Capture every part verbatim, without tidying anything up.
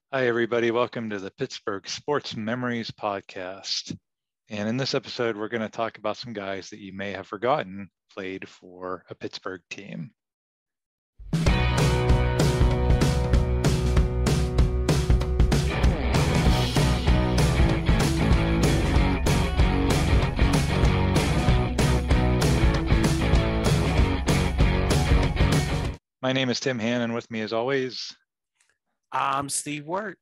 Hi, everybody. Welcome to the Pittsburgh Sports Memories Podcast. And in this episode, we're going to talk about some guys that you may have forgotten played for a Pittsburgh team. My name is Tim Hannon. With me, as always, I'm Steve Wirt.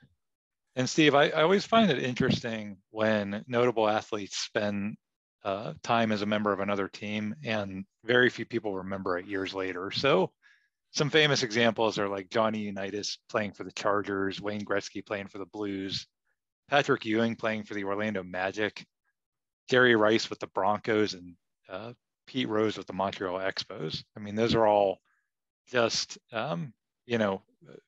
And Steve, I, I always find it interesting when notable athletes spend uh, time as a member of another team, and very few people remember it years later. So some famous examples are like Johnny Unitas playing for the Chargers, Wayne Gretzky playing for the Blues, Patrick Ewing playing for the Orlando Magic, Jerry Rice with the Broncos, and uh, Pete Rose with the Montreal Expos. I mean, those are all just, um, you know,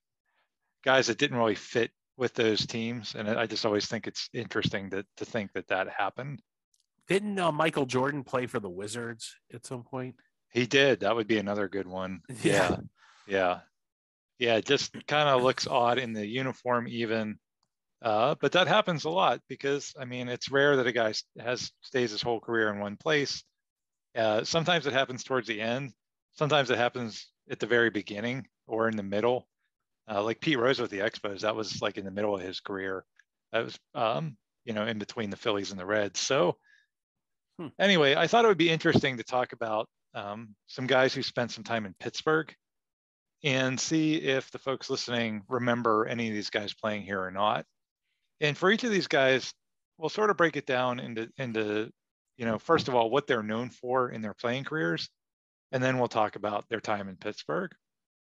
guys that didn't really fit with those teams. And I just always think it's interesting to, to think that that happened. Didn't uh, Michael Jordan play for the Wizards at some point? He did. That would be another good one. Yeah. Yeah. Yeah. It just kind of looks odd in the uniform even. Uh, but that happens a lot because, I mean, it's rare that a guy has stays his whole career in one place. Uh, sometimes it happens towards the end. Sometimes it happens at the very beginning or in the middle. Uh, like Pete Rose with the Expos, that was like in the middle of his career. That was, um, you know, in between the Phillies and the Reds. So hmm. anyway, I thought it would be interesting to talk about um, some guys who spent some time in Pittsburgh and see if the folks listening remember any of these guys playing here or not. And for each of these guys, we'll sort of break it down into, into, you know, first of all, what they're known for in their playing careers. And then we'll talk about their time in Pittsburgh.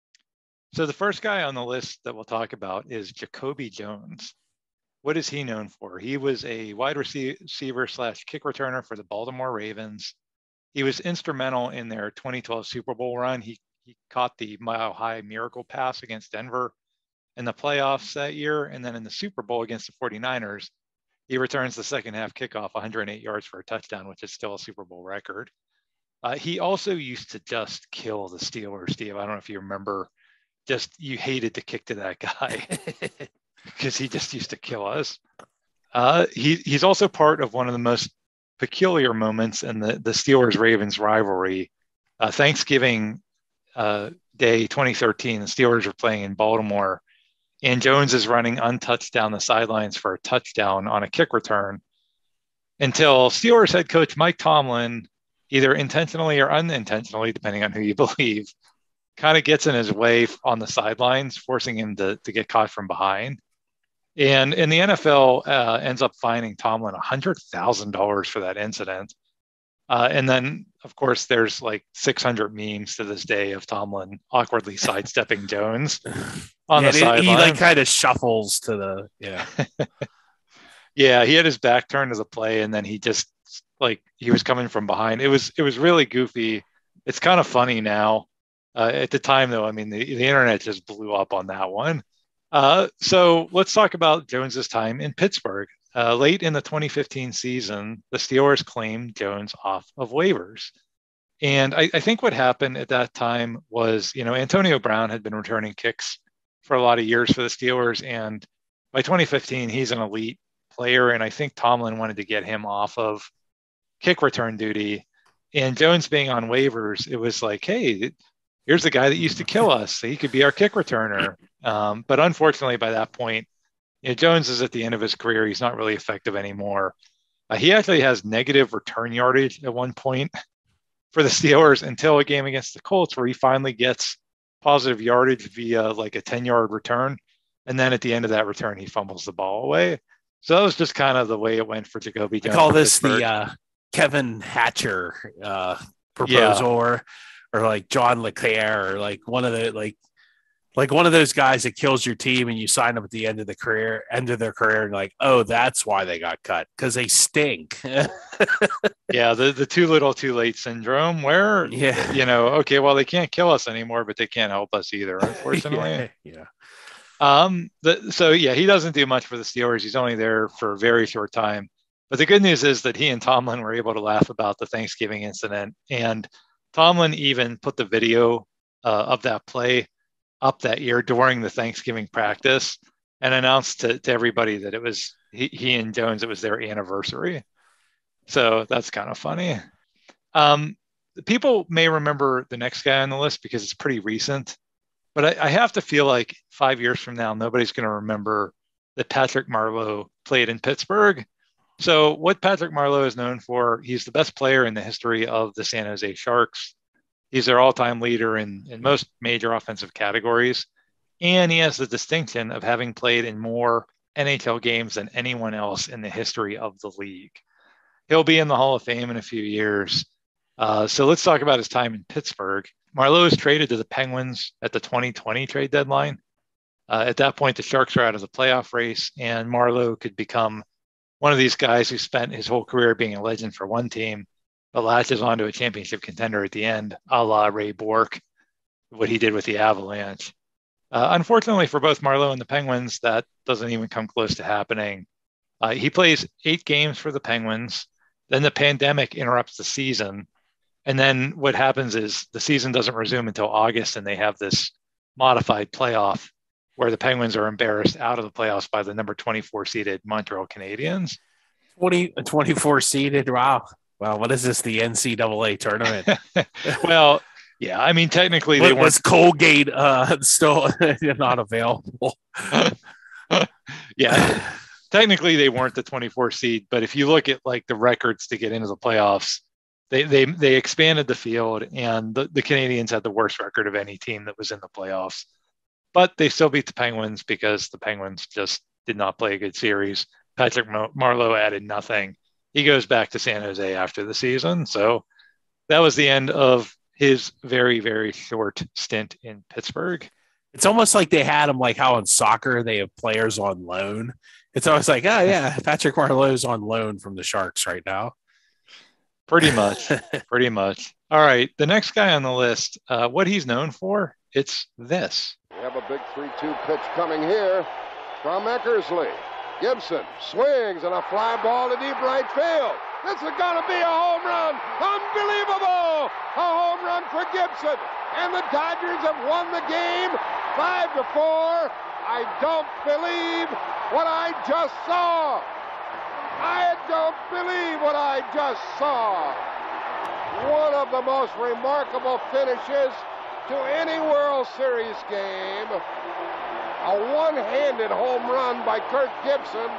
So the first guy on the list that we'll talk about is Jacoby Jones. What is he known for? He was a wide receiver slash kick returner for the Baltimore Ravens. He was instrumental in their twenty twelve Super Bowl run. He, he caught the mile high miracle pass against Denver in the playoffs that year. And then in the Super Bowl against the forty-niners, he returns the second half kickoff one hundred eight yards for a touchdown, which is still a Super Bowl record. Uh, he also used to just kill the Steelers, Steve. I don't know if you remember. Just you hated to kick to that guy because he just used to kill us. Uh, he, he's also part of one of the most peculiar moments in the, the Steelers-Ravens rivalry. Uh, Thanksgiving uh, Day twenty thirteen, the Steelers were playing in Baltimore, and Jones is running untouched down the sidelines for a touchdown on a kick return until Steelers head coach Mike Tomlin, either intentionally or unintentionally, depending on who you believe, kind of gets in his way on the sidelines, forcing him to, to get caught from behind. And in the N F L uh, ends up fining Tomlin one hundred thousand dollars for that incident. Uh, and then, of course, there's like six hundred memes to this day of Tomlin awkwardly sidestepping Jones on yeah, the sideline. He like kind of shuffles to the, yeah. Yeah, he had his back turned to the play, and then he just, like, he was coming from behind. It was, it was really goofy. It's kind of funny now. Uh, at the time, though, I mean, the, the internet just blew up on that one. Uh, so let's talk about Jones's time in Pittsburgh. Uh, late in the twenty fifteen season, the Steelers claimed Jones off of waivers. And I, I think what happened at that time was, you know, Antonio Brown had been returning kicks for a lot of years for the Steelers. And by twenty fifteen, he's an elite player. And I think Tomlin wanted to get him off of kick return duty. And Jones being on waivers, it was like, hey, here's the guy that used to kill us. So he could be our kick returner. Um, but unfortunately, by that point, you know, Jones is at the end of his career. He's not really effective anymore. Uh, he actually has negative return yardage at one point for the Steelers until a game against the Colts where he finally gets positive yardage via like a ten-yard return. And then at the end of that return, he fumbles the ball away. So that was just kind of the way it went for Jacoby Jones. I call this the uh, Kevin Hatcher uh, proposal. Yeah. or or like John LeClaire, or like one of the like like one of those guys that kills your team and you sign them at the end of the career, end of their career, and like, oh, that's why they got cut, because they stink. Yeah, the the too little, too late syndrome, where yeah, you know, okay, well, they can't kill us anymore, but they can't help us either, unfortunately. yeah. yeah. Um. The, so yeah, he doesn't do much for the Steelers. He's only there for a very short time. But the good news is that he and Tomlin were able to laugh about the Thanksgiving incident, and Tomlin even put the video uh, of that play up that year during the Thanksgiving practice. and announced to, to everybody that it was he, he and Jones, it was their anniversary. So that's kind of funny. Um, people may remember the next guy on the list because it's pretty recent, but I, I have to feel like five years from now, nobody's going to remember that Patrick Marleau played in Pittsburgh. So what Patrick Marleau is known for, he's the best player in the history of the San Jose Sharks. He's their all-time leader in, in most major offensive categories. And he has the distinction of having played in more N H L games than anyone else in the history of the league. He'll be in the Hall of Fame in a few years. Uh, so let's talk about his time in Pittsburgh. Marleau was traded to the Penguins at the twenty twenty trade deadline. Uh, at that point, the Sharks are out of the playoff race, and Marleau could become one of these guys who spent his whole career being a legend for one team, but latches onto a championship contender at the end, a la Ray Bourque, what he did with the Avalanche. Uh, unfortunately for both Marleau and the Penguins, that doesn't even come close to happening. Uh, he plays eight games for the Penguins. Then the pandemic interrupts the season. And then what happens is the season doesn't resume until August, and they have this modified playoff where the Penguins are embarrassed out of the playoffs by the number twenty-four seeded Montreal Canadiens. twenty, twenty-four seeded. Wow. Wow. What is this? The N C double A tournament? Well, yeah, I mean, technically, what, they weren't. Was Colgate uh, still not available? Yeah, technically, they weren't the twenty-four seed. But if you look at like the records to get into the playoffs, they they they expanded the field, and the, the Canadiens had the worst record of any team that was in the playoffs. But they still beat the Penguins because the Penguins just did not play a good series. Patrick Marleau added nothing. He goes back to San Jose after the season. So that was the end of his very, very short stint in Pittsburgh. It's almost like they had him like how in soccer they have players on loan. It's always like, oh, yeah, Patrick Marleau's on loan from the Sharks right now. Pretty much. Pretty much. All right. The next guy on the list, uh, what he's known for, it's this. We have a big three two pitch coming here from Eckersley. Gibson swings and a fly ball to deep right field. This is going to be a home run. Unbelievable! A home run for Gibson. And the Dodgers have won the game five to four. I don't believe what I just saw. I don't believe what I just saw. One of the most remarkable finishes to any World Series game. A one-handed home run by Kirk Gibson.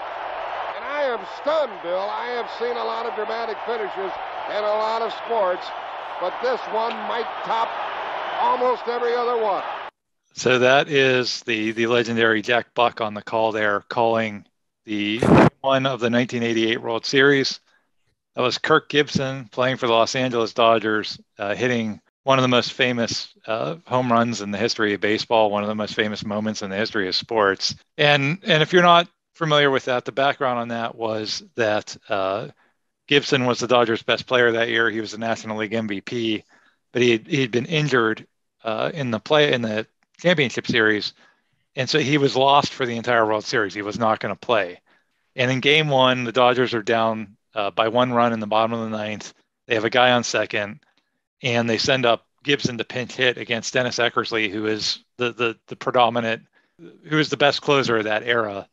And I am stunned, Bill. I have seen a lot of dramatic finishes in a lot of sports, but this one might top almost every other one. So that is the, the legendary Jack Buck on the call there, calling the one of the nineteen eighty-eight World Series. That was Kirk Gibson playing for the Los Angeles Dodgers, uh, hitting one of the most famous uh, home runs in the history of baseball, one of the most famous moments in the history of sports. And and if you're not familiar with that, the background on that was that uh, Gibson was the Dodgers' best player that year. He was the National League M V P, but he had, he'd been injured uh, in the play in the championship series, and so he was lost for the entire World Series. He was not going to play. And in Game One, the Dodgers are down uh, by one run in the bottom of the ninth. They have a guy on second, and they send up Gibson to pinch hit against Dennis Eckersley, who is the the the predominant, who is the best closer of that era.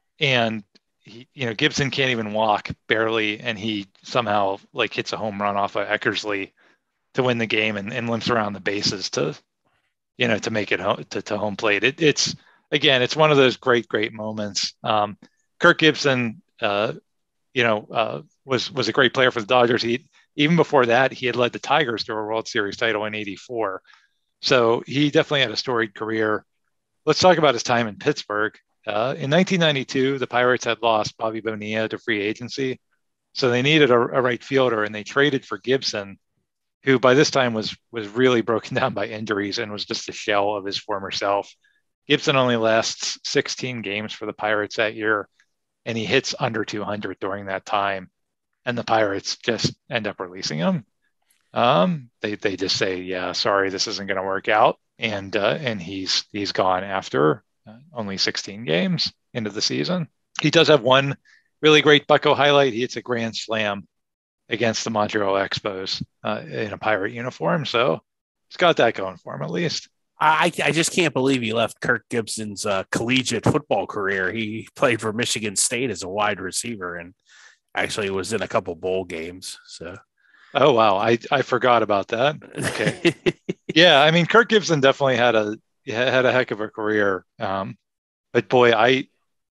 And he, you know, Gibson can't even walk barely, and he somehow like hits a home run off of Eckersley to win the game, and, and limps around the bases to, you know, to make it home, to, to home plate. It, it's again, it's one of those great, great moments. Um, Kirk Gibson, uh, you know, uh, was was a great player for the Dodgers. He even before that, he had led the Tigers to a World Series title in eighty-four. So he definitely had a storied career. Let's talk about his time in Pittsburgh. Uh, in nineteen ninety-two, the Pirates had lost Bobby Bonilla to free agency. So they needed a, a right fielder, and they traded for Gibson, who by this time was was really broken down by injuries and was just a shell of his former self. Gibson only lasts sixteen games for the Pirates that year, and he hits under two hundred during that time. And the Pirates just end up releasing him. Um, they they just say, yeah, sorry, this isn't going to work out, and uh, and he's he's gone after uh, only sixteen games into the season. He does have one really great Bucko highlight. He hits a grand slam against the Montreal Expos uh, in a Pirate uniform, so he's got that going for him at least. I, I just can't believe he left Kirk Gibson's uh, collegiate football career. He played for Michigan State as a wide receiver and actually was in a couple bowl games. So, oh wow, I I forgot about that. Okay, yeah, I mean Kirk Gibson definitely had a had a heck of a career. Um, but boy, I,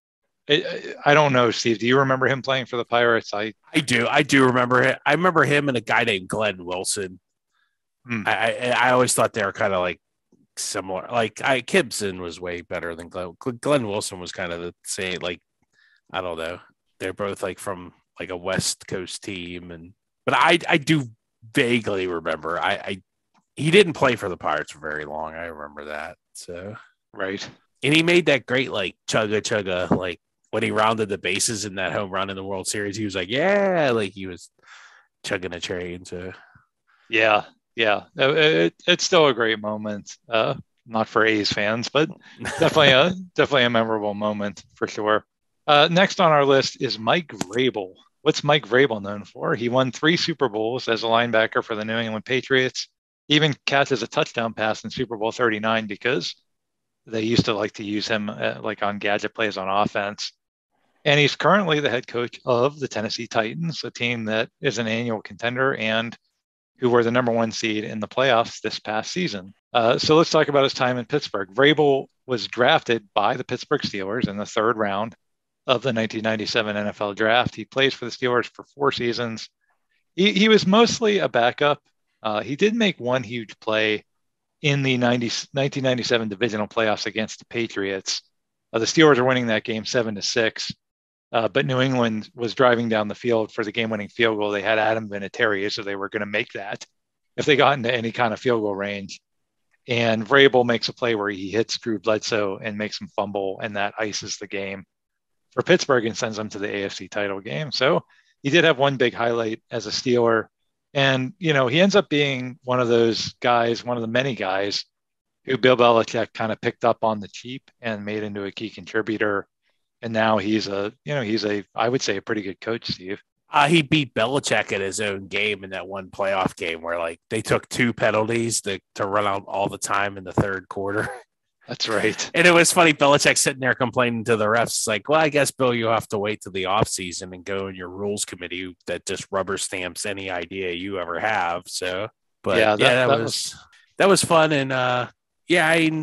I I don't know, Steve. Do you remember him playing for the Pirates? I I do. I do remember it. I remember him and a guy named Glenn Wilson. Hmm. I, I I always thought they were kind of like similar. Like I Gibson was way better than Glenn. Glenn Wilson was kind of the same. Like I don't know. They're both like from like a West Coast team, and but I I do vaguely remember. I, I he didn't play for the Pirates for very long. I remember that. So right, and he made that great like chugga chugga like when he rounded the bases in that home run in the World Series. He was like, yeah, like he was chugging a train. So yeah. Yeah, it, it's still a great moment. Uh, not for A's fans, but definitely a definitely a memorable moment for sure. Uh, next on our list is Mike Vrabel. What's Mike Vrabel known for? He won three Super Bowls as a linebacker for the New England Patriots. He even catches a touchdown pass in Super Bowl thirty-nine because they used to like to use him uh, like on gadget plays on offense. And he's currently the head coach of the Tennessee Titans, a team that is an annual contender and who were the number one seed in the playoffs this past season. Uh, so let's talk about his time in Pittsburgh. Vrabel was drafted by the Pittsburgh Steelers in the third round of the nineteen ninety-seven N F L draft. He plays for the Steelers for four seasons. He, he was mostly a backup. Uh, he did make one huge play in the nineteen ninety-seven divisional playoffs against the Patriots. Uh, the Steelers are winning that game seven to six. Uh, but New England was driving down the field for the game-winning field goal. They had Adam Vinatieri, so they were going to make that if they got into any kind of field goal range. And Vrabel makes a play where he hits Drew Bledsoe and makes him fumble, and that ices the game for Pittsburgh and sends them to the A F C title game. So he did have one big highlight as a Steeler. And, you know, he ends up being one of those guys, one of the many guys who Bill Belichick kind of picked up on the cheap and made into a key contributor. And now he's a, you know, he's a, I would say a pretty good coach, Steve. Uh, he beat Belichick at his own game in that one playoff game where like they took two penalties to, to run out all the time in the third quarter. That's right. And it was funny. Belichick sitting there complaining to the refs. It's like, well, I guess, Bill, you have to wait till the offseason and go in your rules committee that just rubber stamps any idea you ever have. So, but yeah, that, yeah, that, that was, was, that was fun. And uh, yeah, I,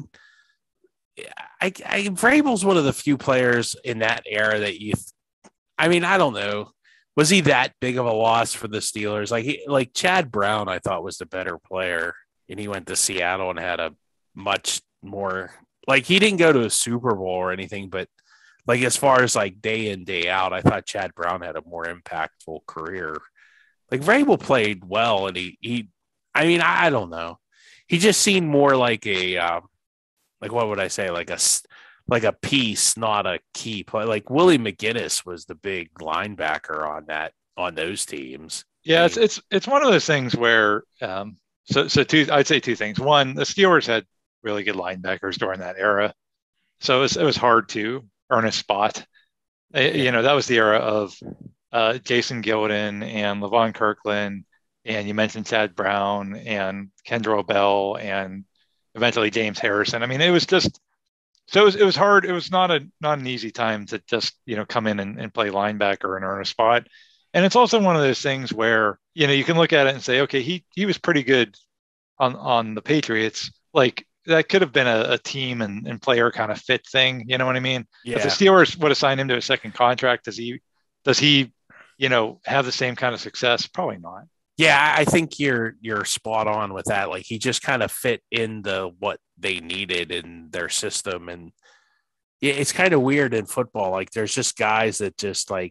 I, I Vrabel's one of the few players in that era that you, I mean, I don't know. Was he that big of a loss for the Steelers? Like, he, like Chad Brown, I thought was the better player, and he went to Seattle and had a much more, like, he didn't go to a Super Bowl or anything, but like as far as like day in, day out, I thought Chad Brown had a more impactful career. Like Vrabel played well, and he, he, I mean, I, I don't know. He just seemed more like a, um, like what would I say, like a, like a piece, not a key play. Like Willie McGinnis was the big linebacker on that, on those teams. Yeah, it's it's it's one of those things where, um, so so two, I'd say two things. One, the Steelers had really good linebackers during that era, so it was, it was hard to earn a spot. Yeah. You know, that was the era of uh, Jason Gilden and Levon Kirkland, and you mentioned Chad Brown and Kendrell Bell and eventually James Harrison. I mean, it was just, so it was, it was hard. It was not a, not an easy time to just, you know, come in and, and play linebacker and earn a spot. And it's also one of those things where, you know, you can look at it and say, okay, he, he was pretty good on, on the Patriots. Like that could have been a, a team and, and player kind of fit thing. You know what I mean? Yeah. If the Steelers would assign him to a second contract, does he, does he, you know, have the same kind of success? Probably not. Yeah, I think you're you're spot on with that. Like he just kind of fit into what they needed in their system, and yeah, it's kind of weird in football. Like there's just guys that just like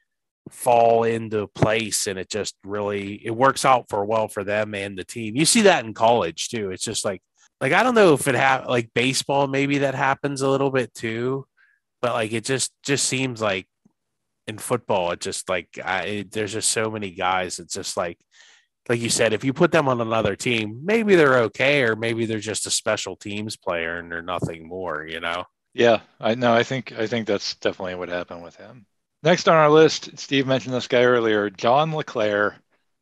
fall into place, and it just really it works out for well for them and the team. You see that in college too. It's just like like I don't know if it ha- like baseball maybe that happens a little bit too, but like it just just seems like in football, it just like I, it, there's just so many guys. It's just like, like you said, if you put them on another team, maybe they're okay, or maybe they're just a special teams player and they're nothing more, you know? Yeah, I know. I think I think that's definitely what happened with him. Next on our list, Steve mentioned this guy earlier, John LeClair.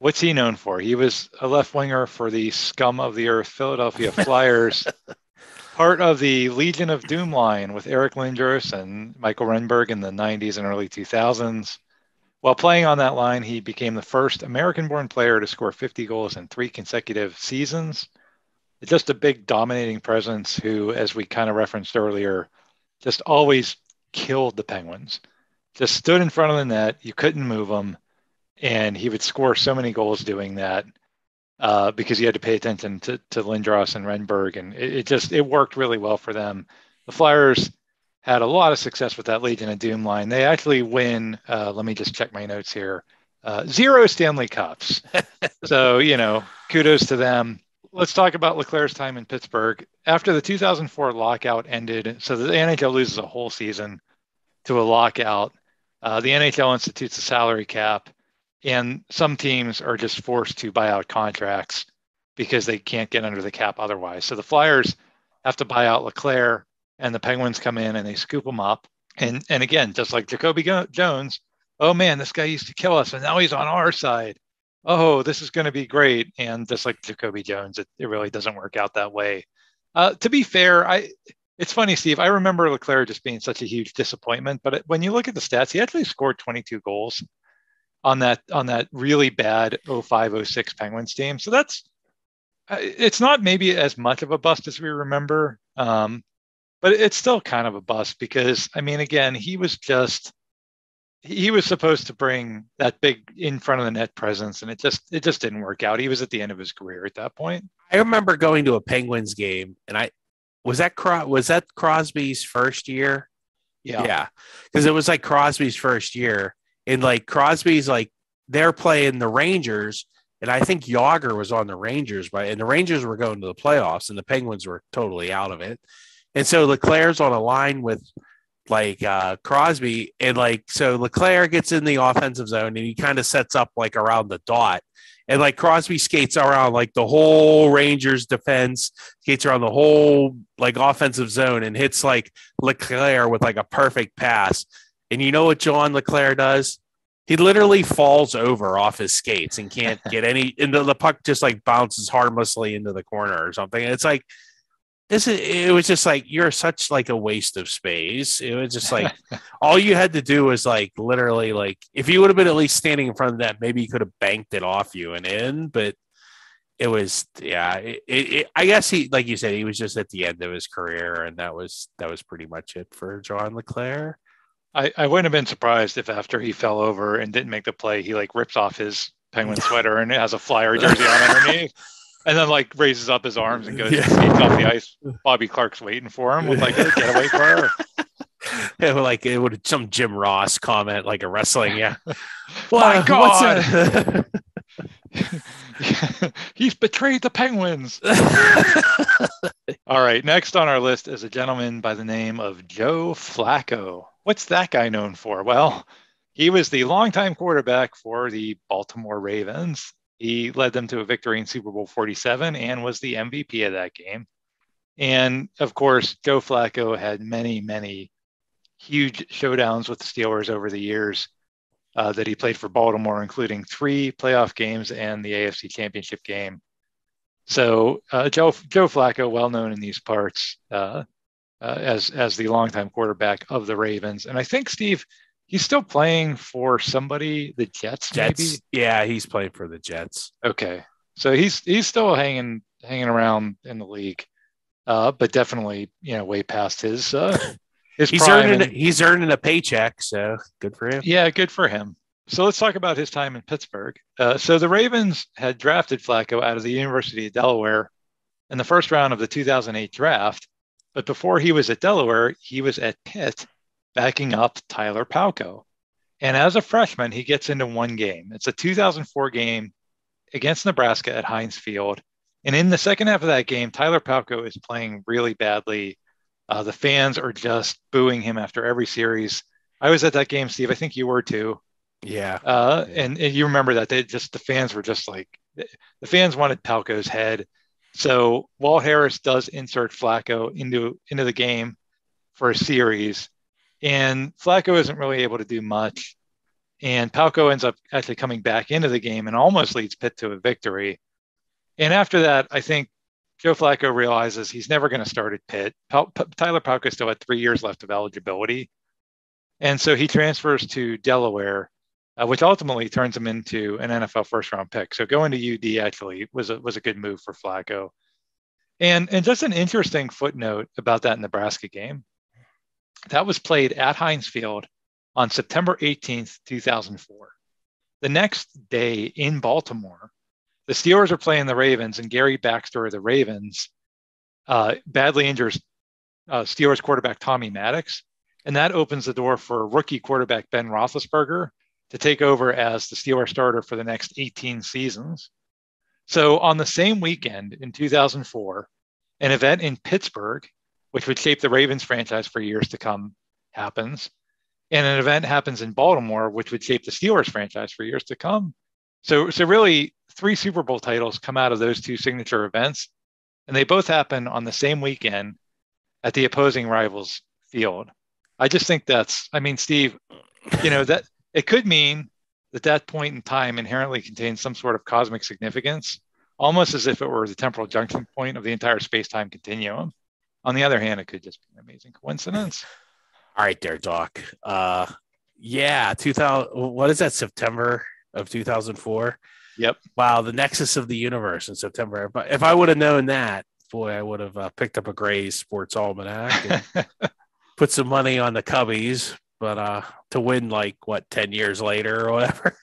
What's he known for? He was a left winger for the scum of the earth Philadelphia Flyers, part of the Legion of Doom line with Eric Lindros and Michael Renberg in the nineties and early two thousands. While playing on that line, he became the first American-born player to score fifty goals in three consecutive seasons. Just a big dominating presence who, as we kind of referenced earlier, just always killed the Penguins. Just stood in front of the net. You couldn't move him. And he would score so many goals doing that uh, because you had to pay attention to, to Lindros and Renberg. And it, it just, it worked really well for them. The Flyers had a lot of success with that Legion of Doom line. They actually win, uh, let me just check my notes here, uh, zero Stanley Cups. So, you know, kudos to them. Let's talk about Leclerc's time in Pittsburgh. After the two thousand four lockout ended, so the N H L loses a whole season to a lockout. Uh, the N H L institutes a salary cap, and some teams are just forced to buy out contracts because they can't get under the cap otherwise. So the Flyers have to buy out Leclerc, and the Penguins come in and they scoop him up. And and again, just like Jacoby Jones, oh man, this guy used to kill us, and now he's on our side. Oh, this is going to be great. And just like Jacoby Jones, it, it really doesn't work out that way. Uh, to be fair, I it's funny, Steve. I remember Leclerc just being such a huge disappointment, but it, when you look at the stats, he actually scored twenty-two goals on that on that really bad oh five oh six Penguins team. So that's it's not maybe as much of a bust as we remember, um, but it's still kind of a bust because I mean, again, he was just he was supposed to bring that big in front of the net presence, and it just it just didn't work out. He was at the end of his career at that point. I remember going to a Penguins game, and I was that was that Crosby's first year. Yeah, yeah, because it was like Crosby's first year, and like Crosby's like they're playing the Rangers, and I think Yager was on the Rangers, right? And the Rangers were going to the playoffs, and the Penguins were totally out of it. And so Leclerc's on a line with like uh, Crosby, and like so Leclerc gets in the offensive zone, and he kind of sets up like around the dot, and like Crosby skates around like the whole Rangers defense, skates around the whole like offensive zone, and hits like Leclerc with like a perfect pass. And you know what John Leclerc does? He literally falls over off his skates and can't get any. And the, the puck just like bounces harmlessly into the corner or something. And it's like. This is, it was just like, you're such like a waste of space. It was just like, all you had to do was like, literally like, if you would have been at least standing in front of that, maybe you could have banked it off you and in, but it was, yeah, it, it, I guess he, like you said, he was just at the end of his career, and that was, that was pretty much it for John Leclerc. I, I wouldn't have been surprised if after he fell over and didn't make the play, he like rips off his Penguin sweater and it has a Flyer jersey on underneath. And then, like, raises up his arms and goes yeah. and skates off the ice. Bobby Clark's waiting for him. With, like, hey, get away from her. Yeah, like, it would some Jim Ross comment, like a wrestling, yeah. My uh, God! He's betrayed the Penguins. All right, next on our list is a gentleman by the name of Joe Flacco. What's that guy known for? Well, he was the longtime quarterback for the Baltimore Ravens. He led them to a victory in Super Bowl forty-seven and was the M V P of that game. And, of course, Joe Flacco had many, many huge showdowns with the Steelers over the years uh, that he played for Baltimore, including three playoff games and the A F C Championship game. So uh, Joe, Joe Flacco, well known in these parts uh, uh, as, as the longtime quarterback of the Ravens. And I think, Steve, he's still playing for somebody, the Jets, Jets. maybe? Yeah, he's playing for the Jets. Okay. So he's he's still hanging hanging around in the league, uh, but definitely, you know, way past his uh, his he's prime. Earning and, a, he's earning a paycheck, so good for him. Yeah, good for him. So let's talk about his time in Pittsburgh. Uh, so the Ravens had drafted Flacco out of the University of Delaware in the first round of the two thousand eight draft. But before he was at Delaware, he was at Pitt, backing up Tyler Palko. And as a freshman, he gets into one game. It's a two thousand four game against Nebraska at Heinz Field. And in the second half of that game, Tyler Palko is playing really badly. Uh, the fans are just booing him after every series. I was at that game, Steve. I think you were too. Yeah. Uh, yeah. And, and you remember that. They just, the fans were just like, the fans wanted Palko's head. So Walt Harris does insert Flacco into, into the game for a series. And Flacco isn't really able to do much. And Palco ends up actually coming back into the game and almost leads Pitt to a victory. And after that, I think Joe Flacco realizes he's never going to start at Pitt. Pal- P- Tyler Palco still had three years left of eligibility. And so he transfers to Delaware, uh, which ultimately turns him into an N F L first round pick. So going to U D actually was a, was a good move for Flacco. And, and just an interesting footnote about that Nebraska game. That was played at Heinz Field on September eighteenth, two thousand four. The next day in Baltimore, the Steelers are playing the Ravens, and Gary Baxter of the Ravens uh, badly injures uh, Steelers quarterback Tommy Maddox. And that opens the door for rookie quarterback Ben Roethlisberger to take over as the Steelers starter for the next eighteen seasons. So on the same weekend in two thousand four, an event in Pittsburgh, which would shape the Ravens franchise for years to come, happens. And an event happens in Baltimore, which would shape the Steelers franchise for years to come. So, so really, three Super Bowl titles come out of those two signature events, and they both happen on the same weekend at the opposing rivals' field. I just think that's, I mean, Steve, you know, that it could mean that that point in time inherently contains some sort of cosmic significance, almost as if it were the temporal junction point of the entire space-time continuum. On the other hand, it could just be an amazing coincidence. All right, there, Doc. Uh, yeah, two thousand. What is that? September of two thousand four. Yep. Wow, the nexus of the universe in September. But if I would have known that, boy, I would have uh, picked up a Gray's Sports Almanac and put some money on the Cubbies. But uh, to win, like what, ten years later or whatever.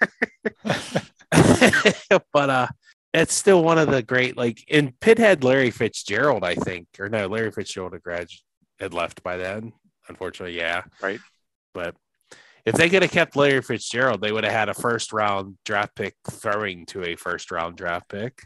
But uh, it's still one of the great. Like in Pitt had Larry Fitzgerald, I think, or no, Larry Fitzgerald had grad had left by then. Unfortunately, yeah. Right. But if they could have kept Larry Fitzgerald, they would have had a first round draft pick throwing to a first round draft pick.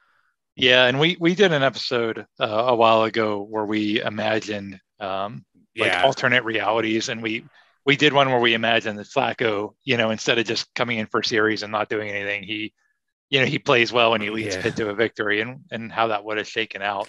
Yeah. And we, we did an episode uh, a while ago where we imagined um, like yeah. alternate realities. And we, we did one where we imagined that Flacco, you know, instead of just coming in for a series and not doing anything, he, you know, he plays well and he leads yeah. Pitt to a victory, and, and how that would have shaken out.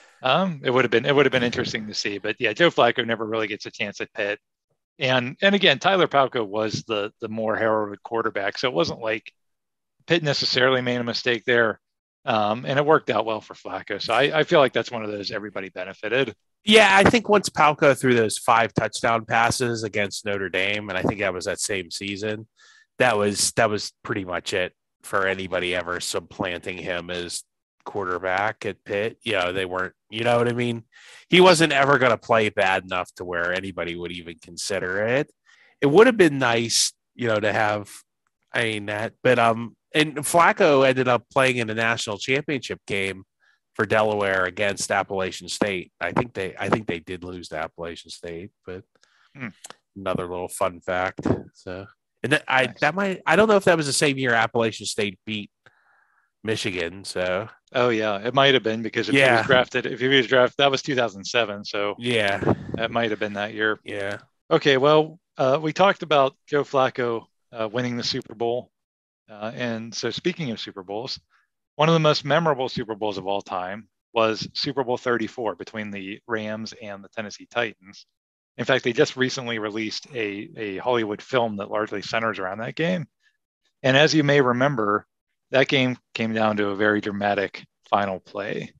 Um, it would have been it would have been interesting to see, but yeah, Joe Flacco never really gets a chance at Pitt, and and again, Tyler Palco was the the more heralded quarterback, so it wasn't like Pitt necessarily made a mistake there, um, and it worked out well for Flacco. So I, I feel like that's one of those everybody benefited. Yeah, I think once Palco threw those five touchdown passes against Notre Dame, and I think that was that same season, that was that was pretty much it for anybody ever supplanting him as quarterback at Pitt. You know, they weren't, you know what I mean? He wasn't ever going to play bad enough to where anybody would even consider it. It would have been nice, you know, to have, I mean, that, but, um, and Flacco ended up playing in a national championship game for Delaware against Appalachian State. I think they, I think they did lose to Appalachian State, but hmm. another little fun fact. So, and that, I, nice. that might, I don't know if that was the same year Appalachian State beat Michigan. So, oh yeah, it might have been, because if yeah. he was drafted, if he was drafted, that was two thousand seven. So yeah, that might have been that year. Yeah. Okay. Well, uh, we talked about Joe Flacco uh, winning the Super Bowl. Uh, and so speaking of Super Bowls, one of the most memorable Super Bowls of all time was Super Bowl thirty-four between the Rams and the Tennessee Titans. In fact, they just recently released a, a Hollywood film that largely centers around that game. And as you may remember, that game came down to a very dramatic final play.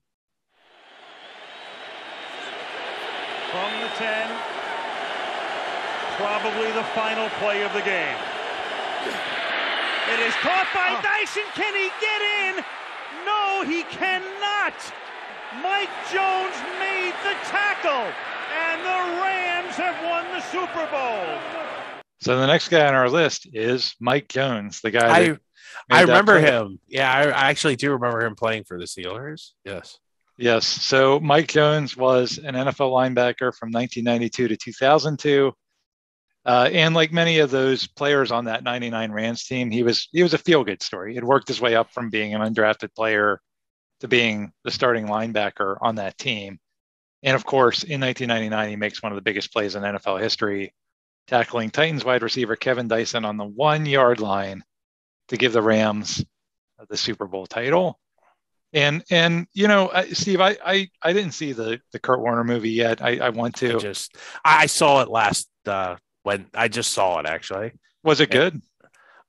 From the ten, probably the final play of the game. It is caught by oh. Dyson. Can he get in? No, he cannot. Mike Jones made the tackle, and the Rams have won the Super Bowl. So the next guy on our list is Mike Jones, the guy. I I remember him. Yeah, I, I actually do remember him playing for the Steelers. Yes. Yes. So Mike Jones was an N F L linebacker from nineteen ninety-two to two thousand two. Uh, and like many of those players on that ninety-nine Rams team, he was he was a feel-good story. He had worked his way up from being an undrafted player to being the starting linebacker on that team. And of course, in nineteen ninety-nine, he makes one of the biggest plays in N F L history, tackling Titans wide receiver Kevin Dyson on the one-yard line to give the Rams the Super Bowl title. And, and you know, Steve, I I, I didn't see the, the Kurt Warner movie yet. I, I want to. I just I saw it last uh, when I just saw it, actually. Was it good?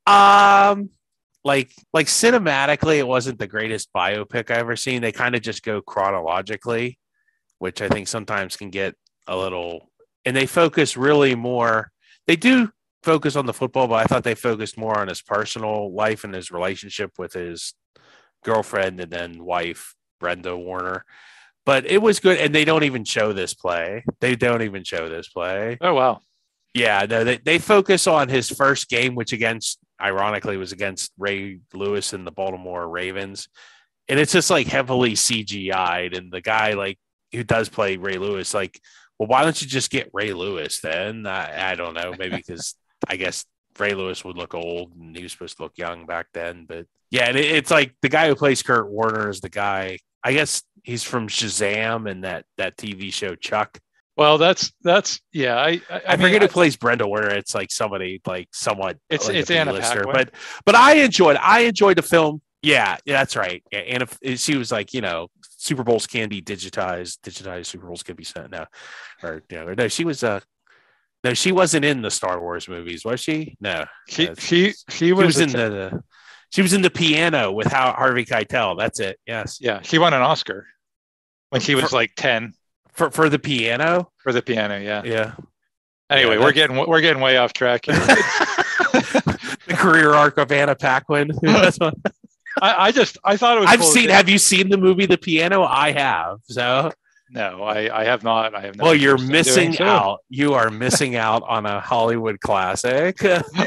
Um, like like cinematically, it wasn't the greatest biopic I've ever seen. They kind of just go chronologically, which I think sometimes can get a little. And they focus really more. They do focus on the football, but I thought they focused more on his personal life and his relationship with his girlfriend and then wife, Brenda Warner. But it was good, and they don't even show this play. They don't even show this play. Oh, wow. Yeah, no, they, they focus on his first game, which against, ironically, was against Ray Lewis and the Baltimore Ravens. And it's just like heavily C G I'd. And the guy like who does play Ray Lewis, like, well, why don't you just get Ray Lewis then? I, I don't know. Maybe because I guess Ray Lewis would look old and he was supposed to look young back then. But yeah, and it, it's like the guy who plays Kurt Warner is the guy, I guess he's from Shazam and that, that T V show Chuck. Well, that's that's yeah. I I, I, I mean, forget I, who plays Brenda Warner. It's like somebody like somewhat. It's like it's a Anna B-lister. Paquin. but but I enjoyed I enjoyed the film. Yeah, yeah, that's right. Yeah, and if she was like, you know, Super Bowls can be digitized, digitized Super Bowls can be sent now, or you know, no, she was uh no, she wasn't in the Star Wars movies, was she? No, she uh, she she was, she was in t- the, the she was in the Piano with How Harvey Keitel. That's it. Yes. Yeah, she won an Oscar when she was for, like ten for for the Piano. For the Piano, yeah. Yeah. Anyway, yeah, we're getting we're getting way off track here. The career arc of Anna Paquin. I, I just I thought it was. I've cool seen. Have you seen the movie The Piano? I have. So no, I, I have not. I have not. Well, you're missing so. out. You are missing out on a Hollywood classic.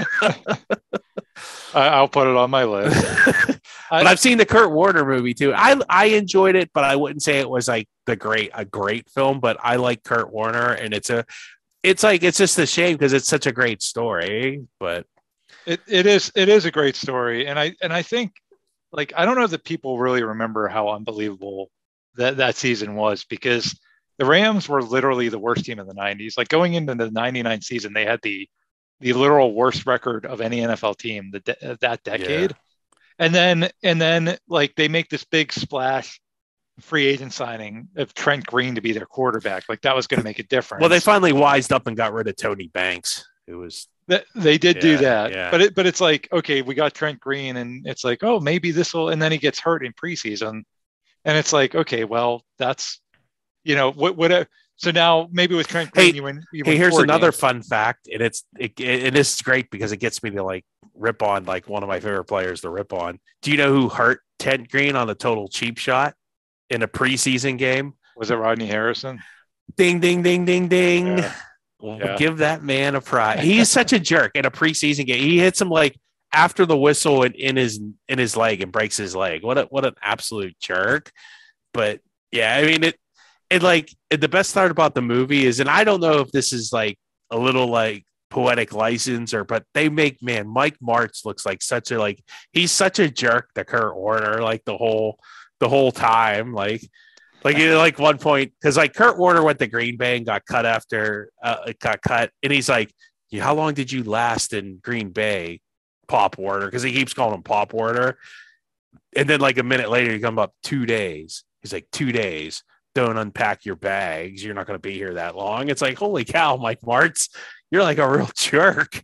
I'll put it on my list. But I've seen the Kurt Warner movie too. I I enjoyed it, but I wouldn't say it was like the great a great film. But I like Kurt Warner, and it's a it's like it's just a shame because it's such a great story. But it it is it is a great story, and I and I think like I don't know that people really remember how unbelievable that that season was, because the Rams were literally the worst team in the nineties. Like going into the ninety-nine season, they had the the literal worst record of any N F L team the de- that decade. Yeah. And then, and then, like they make this big splash free agent signing of Trent Green to be their quarterback. Like that was going to make a difference. Well, they finally wised up and got rid of Tony Banks, who was. That, they did yeah, do that, yeah. but it, but it's like, okay, we got Trent Green, and it's like, oh, maybe this will, and then he gets hurt in preseason, and it's like, okay, well, that's, you know, what, what, so now maybe with Trent Green, hey, you win. You hey, win here's another games. fun fact, and it's it, it, it is great because it gets me to like rip on like one of my favorite players to rip on. Do you know who hurt Trent Green on a total cheap shot in a preseason game? Was it Rodney Harrison? Ding, ding, ding, ding, ding. Yeah. Yeah. Give that man a prize. He's such a jerk in a preseason game. He hits him like after the whistle and in his in his leg and breaks his leg. What a what an absolute jerk. But yeah, I mean it it like the best part about the movie is, and I don't know if this is like a little like poetic license or, but they make, man, Mike Martz looks like such a, like, he's such a jerk to Kurt Warner, like the whole, the whole time. Like, like, you know, like one point, cause like Kurt Warner went to Green Bay and got cut after, uh, got cut. And he's like, yeah, how long did you last in Green Bay, Pop Warner? Cause he keeps calling him Pop Warner. And then like a minute later, he comes up two days. He's like, two days. Don't unpack your bags. You're not going to be here that long. It's like, holy cow, Mike Martz, you're like a real jerk.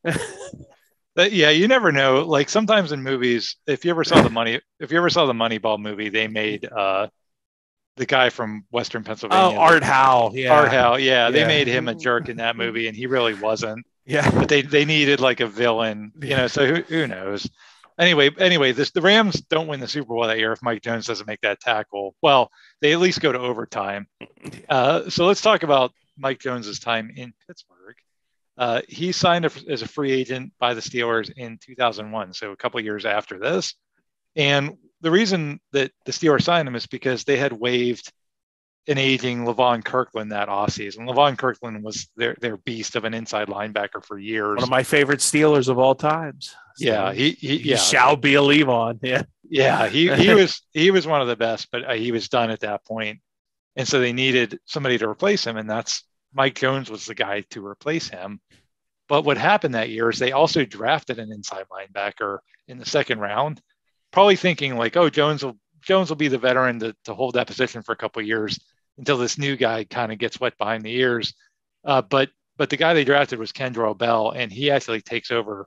But yeah, you never know. Like sometimes in movies, if you ever saw the money, if you ever saw the Moneyball movie, they made uh, the guy from Western Pennsylvania. Oh, Art Howell. Yeah. Art Howell. Yeah, yeah. They made him a jerk in that movie, and he really wasn't. Yeah. But they, they needed like a villain, you know, so who, who knows? Anyway, anyway, this the Rams don't win the Super Bowl that year if Mike Jones doesn't make that tackle. Well, they at least go to overtime. Uh, so let's talk about Mike Jones's time in Pittsburgh. Uh, he signed a, as a free agent by the Steelers in two thousand one, so a couple of years after this. And the reason that the Steelers signed him is because they had waived an aging Levon Kirkland that offseason. Levon Kirkland was their their beast of an inside linebacker for years. One of my favorite Steelers of all times. So yeah, he, he, he yeah. shall be a Levon. Yeah, yeah, he he was he was one of the best, but uh, he was done at that point, and so they needed somebody to replace him, and that's Mike Jones was the guy to replace him. But what happened that year is they also drafted an inside linebacker in the second round, probably thinking like, oh, Jones will Jones will be the veteran to, to hold that position for a couple of years until this new guy kind of gets wet behind the ears. Uh, but but the guy they drafted was Kendrell Bell, and he actually takes over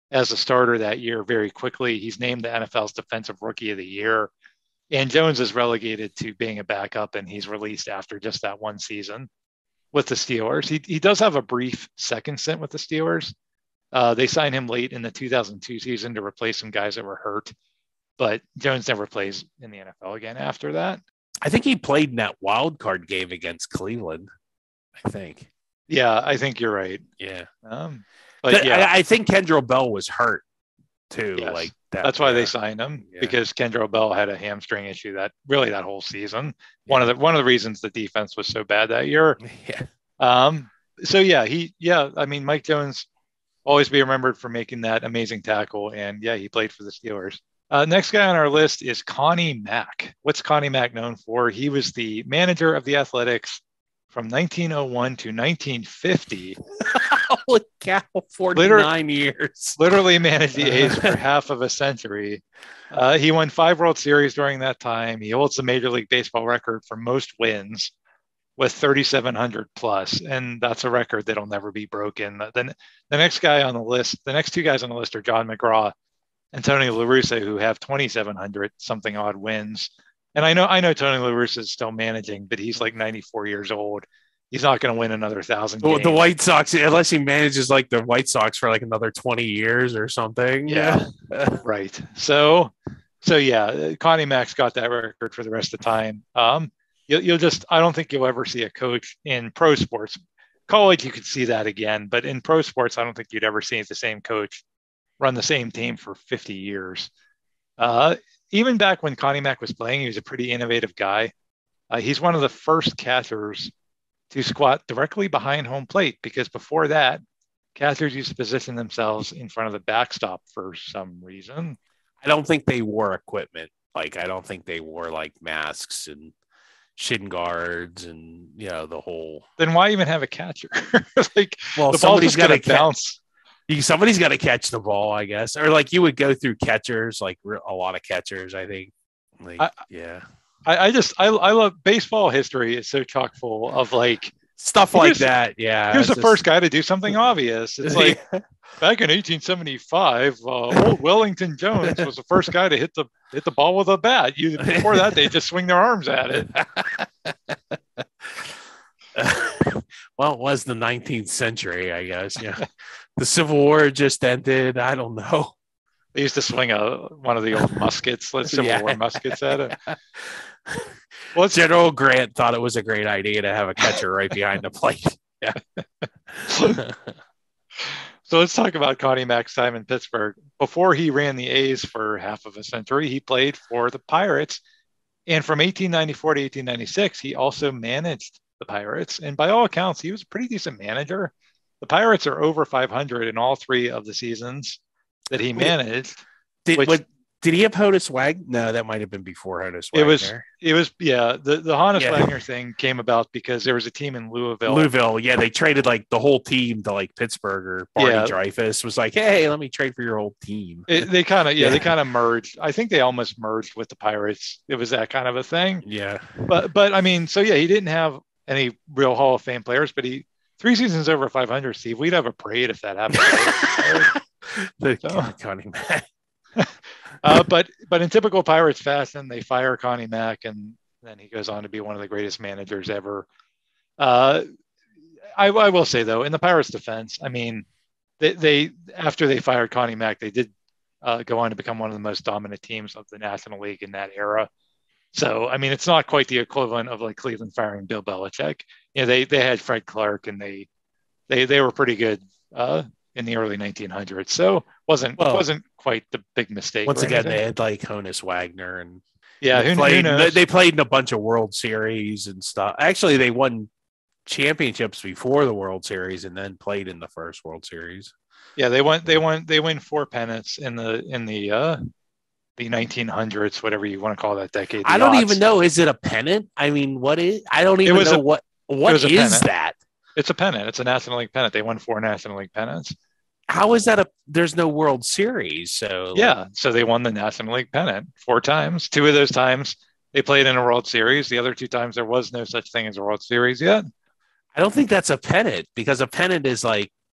as a starter that year very quickly. He's named the N F L's Defensive Rookie of the Year. And Jones is relegated to being a backup, and he's released after just that one season with the Steelers. He, he does have a brief second stint with the Steelers. Uh, they signed him late in the two thousand two season to replace some guys that were hurt, but Jones never plays in the N F L again after that. I think he played in that wild card game against Cleveland. I think. Yeah, I think you're right. Yeah. Um, but yeah, I, I think Kendrell Bell was hurt too. Yes. Like that, that's why yeah. they signed him Yeah. because Kendrell Bell had a hamstring issue that really that whole season. Yeah. One of the one of the reasons the defense was so bad that year. Yeah. Um. So yeah, he yeah. I mean, Mike Jones always be remembered for making that amazing tackle, and yeah, he played for the Steelers. Uh, next guy on our list is Connie Mack. What's Connie Mack known for? He was the manager of the Athletics from nineteen oh one to nineteen fifty. Holy cow, forty-nine literally, years. Literally managed the A's for half of a century. Uh, he won five World Series during that time. He holds the Major League Baseball record for most wins with thirty-seven hundred plus, and that's a record that'll never be broken. Then the next guy on the list, the next two guys on the list are John McGraw and Tony La Russa, who have twenty-seven hundred something odd wins. And I know, I know Tony La Russa is still managing, but he's like ninety-four years old. He's not going to win another thousand. Well, the White Sox, unless he manages like the White Sox for like another twenty years or something. Yeah, right. So, so yeah, Connie Mack's got that record for the rest of the time. Um, you'll, you'll just, I don't think you'll ever see a coach in pro sports. College, you could see that again, but in pro sports, I don't think you'd ever see the same coach run the same team for fifty years. Uh, even back when Connie Mack was playing, he was a pretty innovative guy. Uh, he's one of the first catchers to squat directly behind home plate, because before that, catchers used to position themselves in front of the backstop for some reason. I don't think they wore equipment. Like, I don't think they wore like masks and shin guards and, you know, the whole. Then why even have a catcher? Like, well, the somebody's got to bounce. You, somebody's got to catch the ball, I guess. Or like you would go through catchers, like a lot of catchers, I think. Like, I, yeah. I, I just, I, I love baseball history. Is so chock full of like stuff like that. Yeah. Here's the just, first guy to do something obvious. It's like yeah. Back in eighteen seventy-five, uh, old Wellington Jones was the first guy to hit the, hit the ball with a bat. You, before that, they just swing their arms at it. Well, it was the nineteenth century, I guess. Yeah. The Civil War just ended. I don't know. They used to swing a one of the old muskets, like Civil yeah. War muskets at it. Well, General Grant thought it was a great idea to have a catcher right behind the plate. Yeah. So let's talk about Connie Mack's time in Pittsburgh. Before he ran the A's for half of a century, he played for the Pirates. And from eighteen ninety-four to eighteen ninety-six, he also managed the Pirates. And by all accounts, he was a pretty decent manager. The Pirates are over five hundred in all three of the seasons that he managed. Did, which, what, did he have Honus Wagner? No, that might have been before Honus Wagner. It was, it was, yeah. The the Honus yeah. Wagner thing came about because there was a team in Louisville. Louisville, yeah, they traded like the whole team to like Pittsburgh. Or Barney yeah. Dreyfuss was like, "Hey, let me trade for your whole team." It, they kind of, yeah, yeah, they kind of merged. I think they almost merged with the Pirates. It was that kind of a thing. Yeah, but but I mean, so yeah, he didn't have any real Hall of Fame players, but he three seasons over five hundred. Steve, we'd have a parade if that happened. The so, Connie Mack. uh, but but in typical Pirates fashion, they fire Connie Mack, and then he goes on to be one of the greatest managers ever. Uh, I, I will say though, in the Pirates' defense, I mean, they, they after they fired Connie Mack, they did uh, go on to become one of the most dominant teams of the National League in that era. So I mean, it's not quite the equivalent of like Cleveland firing Bill Belichick. You know, they they had Fred Clark, and they they they were pretty good. Uh, in the early nineteen hundreds. So wasn't well, wasn't quite the big mistake. Once again, anything. They had like Honus Wagner and yeah, they who, played, who knows? They played in a bunch of World Series and stuff. Actually, they won championships before the World Series and then played in the first World Series. Yeah, they won they won they win four pennants in the in the uh the nineteen hundreds, whatever you want to call that decade. I don't odds. even know. Is it a pennant? I mean, what is I don't even know a, what what is pennant. that? It's a pennant. It's a National League pennant. They won four National League pennants. How is that a? There's no World Series, so yeah. So they won the National League pennant four times. Two of those times they played in a World Series. The other two times there was no such thing as a World Series yet. I don't think that's a pennant, because a pennant is like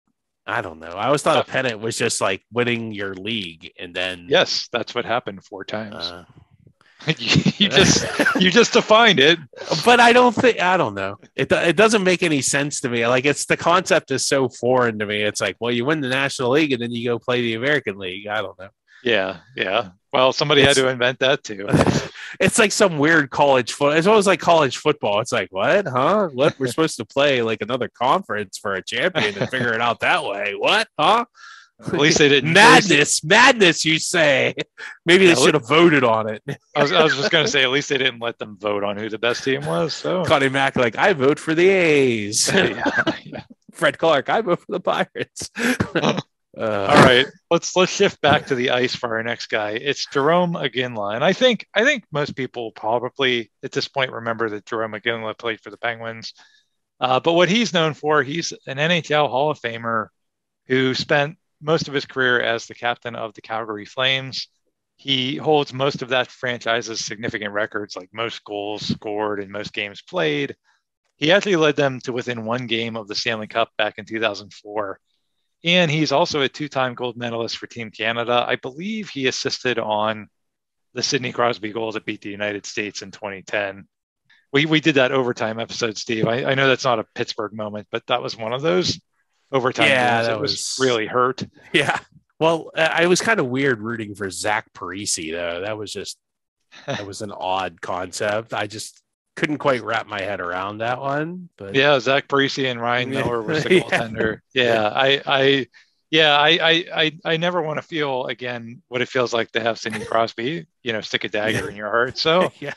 I don't know. I always thought a pennant was just like winning your league, and then yes, that's what happened four times. Uh, you, you just you just defined it, but I don't think I don't know. It it doesn't make any sense to me. Like it's the concept is so foreign to me. It's like, well, you win the National League and then you go play the American League. I don't know. Yeah, yeah. Well, somebody it's, had to invent that too. It's like some weird college foot. It's always like college football. It's like, what? Huh? What? We're supposed to play like another conference for a champion and figure it out that way. What? Huh? At least they didn't. Madness, madness, you say. Maybe they yeah, should have voted on it. I was, I was just going to say, at least they didn't let them vote on who the best team was. So Connie Mack, like, I vote for the A's. yeah, yeah. Fred Clark, I vote for the Pirates. uh, All right, let's let's shift back to the ice for our next guy. It's Jerome Iginla, and I think I think most people probably at this point remember that Jerome Iginla played for the Penguins. Uh, but what he's known for, he's an N H L Hall of Famer who spent most of his career as the captain of the Calgary Flames. He holds most of that franchise's significant records, like most goals scored and most games played. He actually led them to within one game of the Stanley Cup back in two thousand four. And he's also a two-time gold medalist for Team Canada. I believe he assisted on the Sidney Crosby goal that beat the United States in twenty ten. We we did that overtime episode, Steve. I, I know that's not a Pittsburgh moment, but that was one of those overtime yeah, games. that It was, was really hurt. Yeah. Well, I was kind of weird rooting for Zach Parise, though. That was just that was an odd concept. I just couldn't quite wrap my head around that one. But yeah, Zach Parise and Ryan Miller was the goaltender. yeah. yeah, I, I, yeah, I, I, I, I never want to feel again what it feels like to have Sidney Crosby, you know, stick a dagger in your heart. So yeah.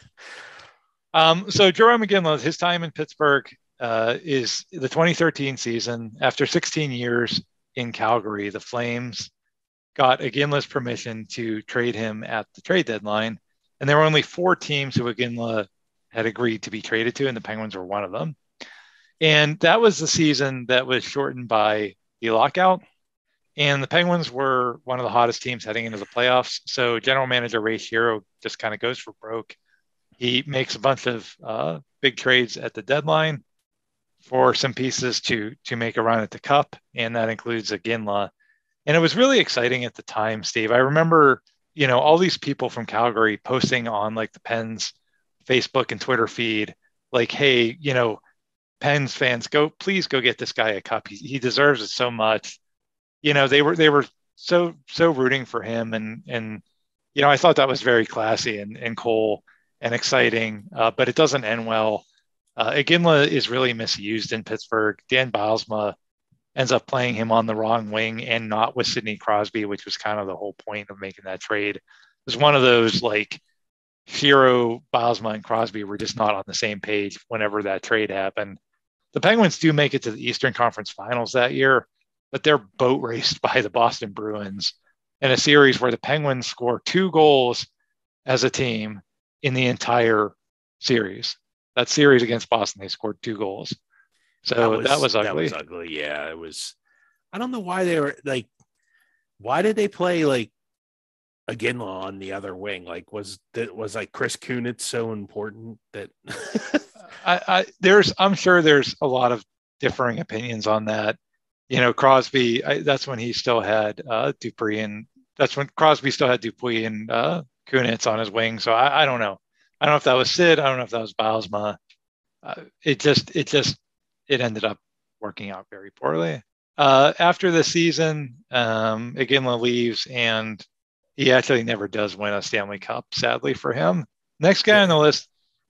Um, so Jerome Iginla, his time in Pittsburgh uh, is the twenty thirteen season. After sixteen years in Calgary, the Flames got Iginla's permission to trade him at the trade deadline, and there were only four teams who Iginla had agreed to be traded to, and the Penguins were one of them. And that was the season that was shortened by the lockout. And the Penguins were one of the hottest teams heading into the playoffs. So general manager Ray Shero just kind of goes for broke. He makes a bunch of uh, big trades at the deadline for some pieces to to make a run at the Cup, and that includes Iginla. And it was really exciting at the time, Steve. I remember, you know, all these people from Calgary posting on like the Pens Facebook and Twitter feed, like, hey, you know, Pens fans, go, please go get this guy a cup. He, he deserves it so much. You know, they were, they were so, so rooting for him. And, and, you know, I thought that was very classy and, and cool and exciting, uh, but it doesn't end well. Uh, Iginla is really misused in Pittsburgh. Dan Bylsma ends up playing him on the wrong wing and not with Sidney Crosby, which was kind of the whole point of making that trade. It was one of those like, Shero, Bylsma, and Crosby were just not on the same page whenever that trade happened. The Penguins do make it to the Eastern Conference Finals that year, but they're boat raced by the Boston Bruins in a series where the Penguins score two goals as a team in the entire series. That series against Boston, they scored two goals. So that was, that was ugly. That was ugly. Yeah, it was. I don't know why they were like, why did they play like Iginla on the other wing? Like, was that was like Chris Kunitz so important that I, I there's I'm sure there's a lot of differing opinions on that. You know, Crosby, I, that's when he still had uh, Dupree, and that's when Crosby still had Dupuis and uh, Kunitz on his wing. So I, I don't know. I don't know if that was Sid. I don't know if that was Bylsma. Uh, it just, it just, it ended up working out very poorly. Uh, after the season, um, Iginla leaves, and he actually never does win a Stanley Cup, sadly for him. Next guy yeah. on the list.